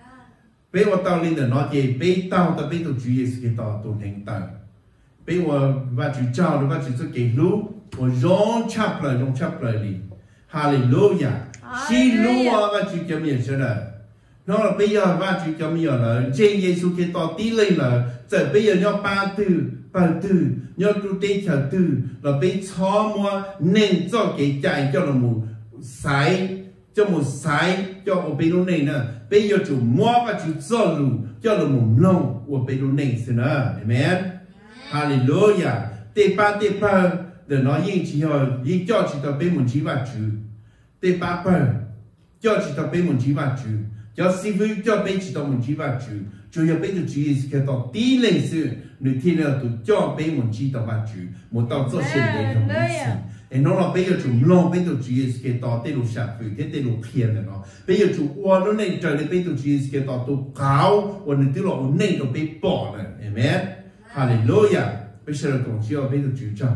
Bây giờ tao lên để nói gì, bây tao tao bây tao Chúa Giêsu Kitô tôi thành tao, bây giờ và Chúa chào được và Chúa cho cái lúc, và rong chắp lại rong chắp lại đi, Hallelujah, xin Lúa và Chúa cho mình sẽ là, nó là bây giờ và Chúa cho mình là trên Giêsu Kitô tí lên là, giờ bây giờ nhau ba từ ba từ nhớ tu tế theo từ là bị cho mua nên cho cái chạy cho là một sải cho một sải cho ở bên lúc này nè bây giờ chủ mua và chủ cho lù cho là một nông của bên lúc này xin nữa amen hallelujah tế ba tế ba để nói những chỉ hỏi những cho chỉ tao bên một chỉ và chủ tế ba ba cho chỉ tao bên một chỉ và chủ cho sư phụ cho bên chỉ tao một chỉ và chủ chủ yếu bên tụi chỉ cái tao tí lên sự người thiên là tụi cho bên một chỉ tao và chủ một tao cho sự để trong cái sự, em nói là bây giờ chủ long bên tụi chỉ cái tao tên lục sạp phụ cái tên lục thiên là nó bây giờ chủ quan nó này trời lên bên tụi chỉ cái tao tụi cáo và người tiêu lộ này tụi bên bỏ này, amen, hallelujah, bây giờ là tổng chiếu bên tụi chủ cho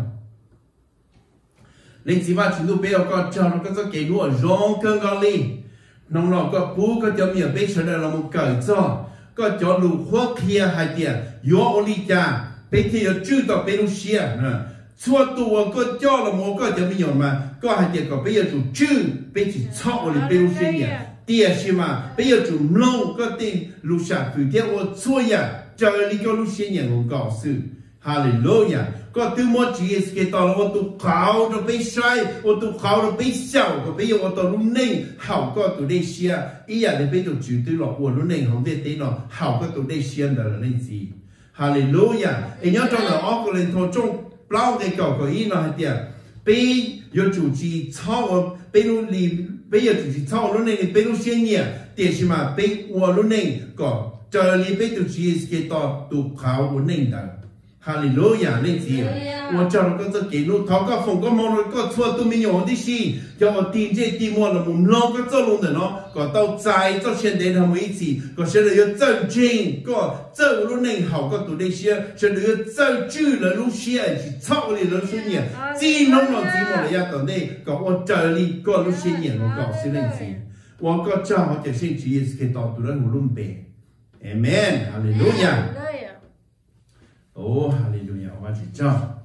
nên chỉ mà chúng tôi bây giờ có cho nó có cho cái lúa rong cơn cao li nông nó có bú có cho mình bây giờ là một cởi cho có cho lũ khoa kia hai tiền yo oli cha bây giờ chưa tao bây lúc xia nè chua tua có cho là một có cho mình mà có hai tiền có bây giờ chủ chưa bây giờ cho oli bây lúc xia nhỉ tiền xí mà bây giờ chủ nông có tiền lũ sạp phụ theo ô chua ya cho đi cho lúc xia nhỉ một cỏ sự hallelujah có từ một chỉ cái tao là ô tu khảo rồi bây sai ô tu khảo rồi bây sau rồi bây giờ ô tu lúc này hảo có tu đây xia ý là để bây giờ chủ từ là ô lúc này không thể thế nào hảo có tu đây xia đó là nên gì hallelujah em nhớ trong là óc của lên thôi trong bao cái cỏ của ý nó hay tiệt bây giờ chủ chỉ sau bây lúc li bây giờ chủ chỉ sau lúc này bây lúc xia nhỉ tiền xí mà bây ô lúc này có chờ li bây giờ chỉ cái tao tu khảo lúc này đó 哈利路亚，你知？我叫了个这给路，他个风个毛了个错都没有的事，叫我顶这地莫了，我们啷个做弄的喏？个到在做现在他们一起，个现在要走进个走路能好个多那些，现在要走久了路线是操的路线年，只弄了只莫了要到那个我这里个路线年我告诉你知，我个这我就先去也是可以到多了我弄白。Amen， 哈利路亚。哦，哈利路亚，我去叫。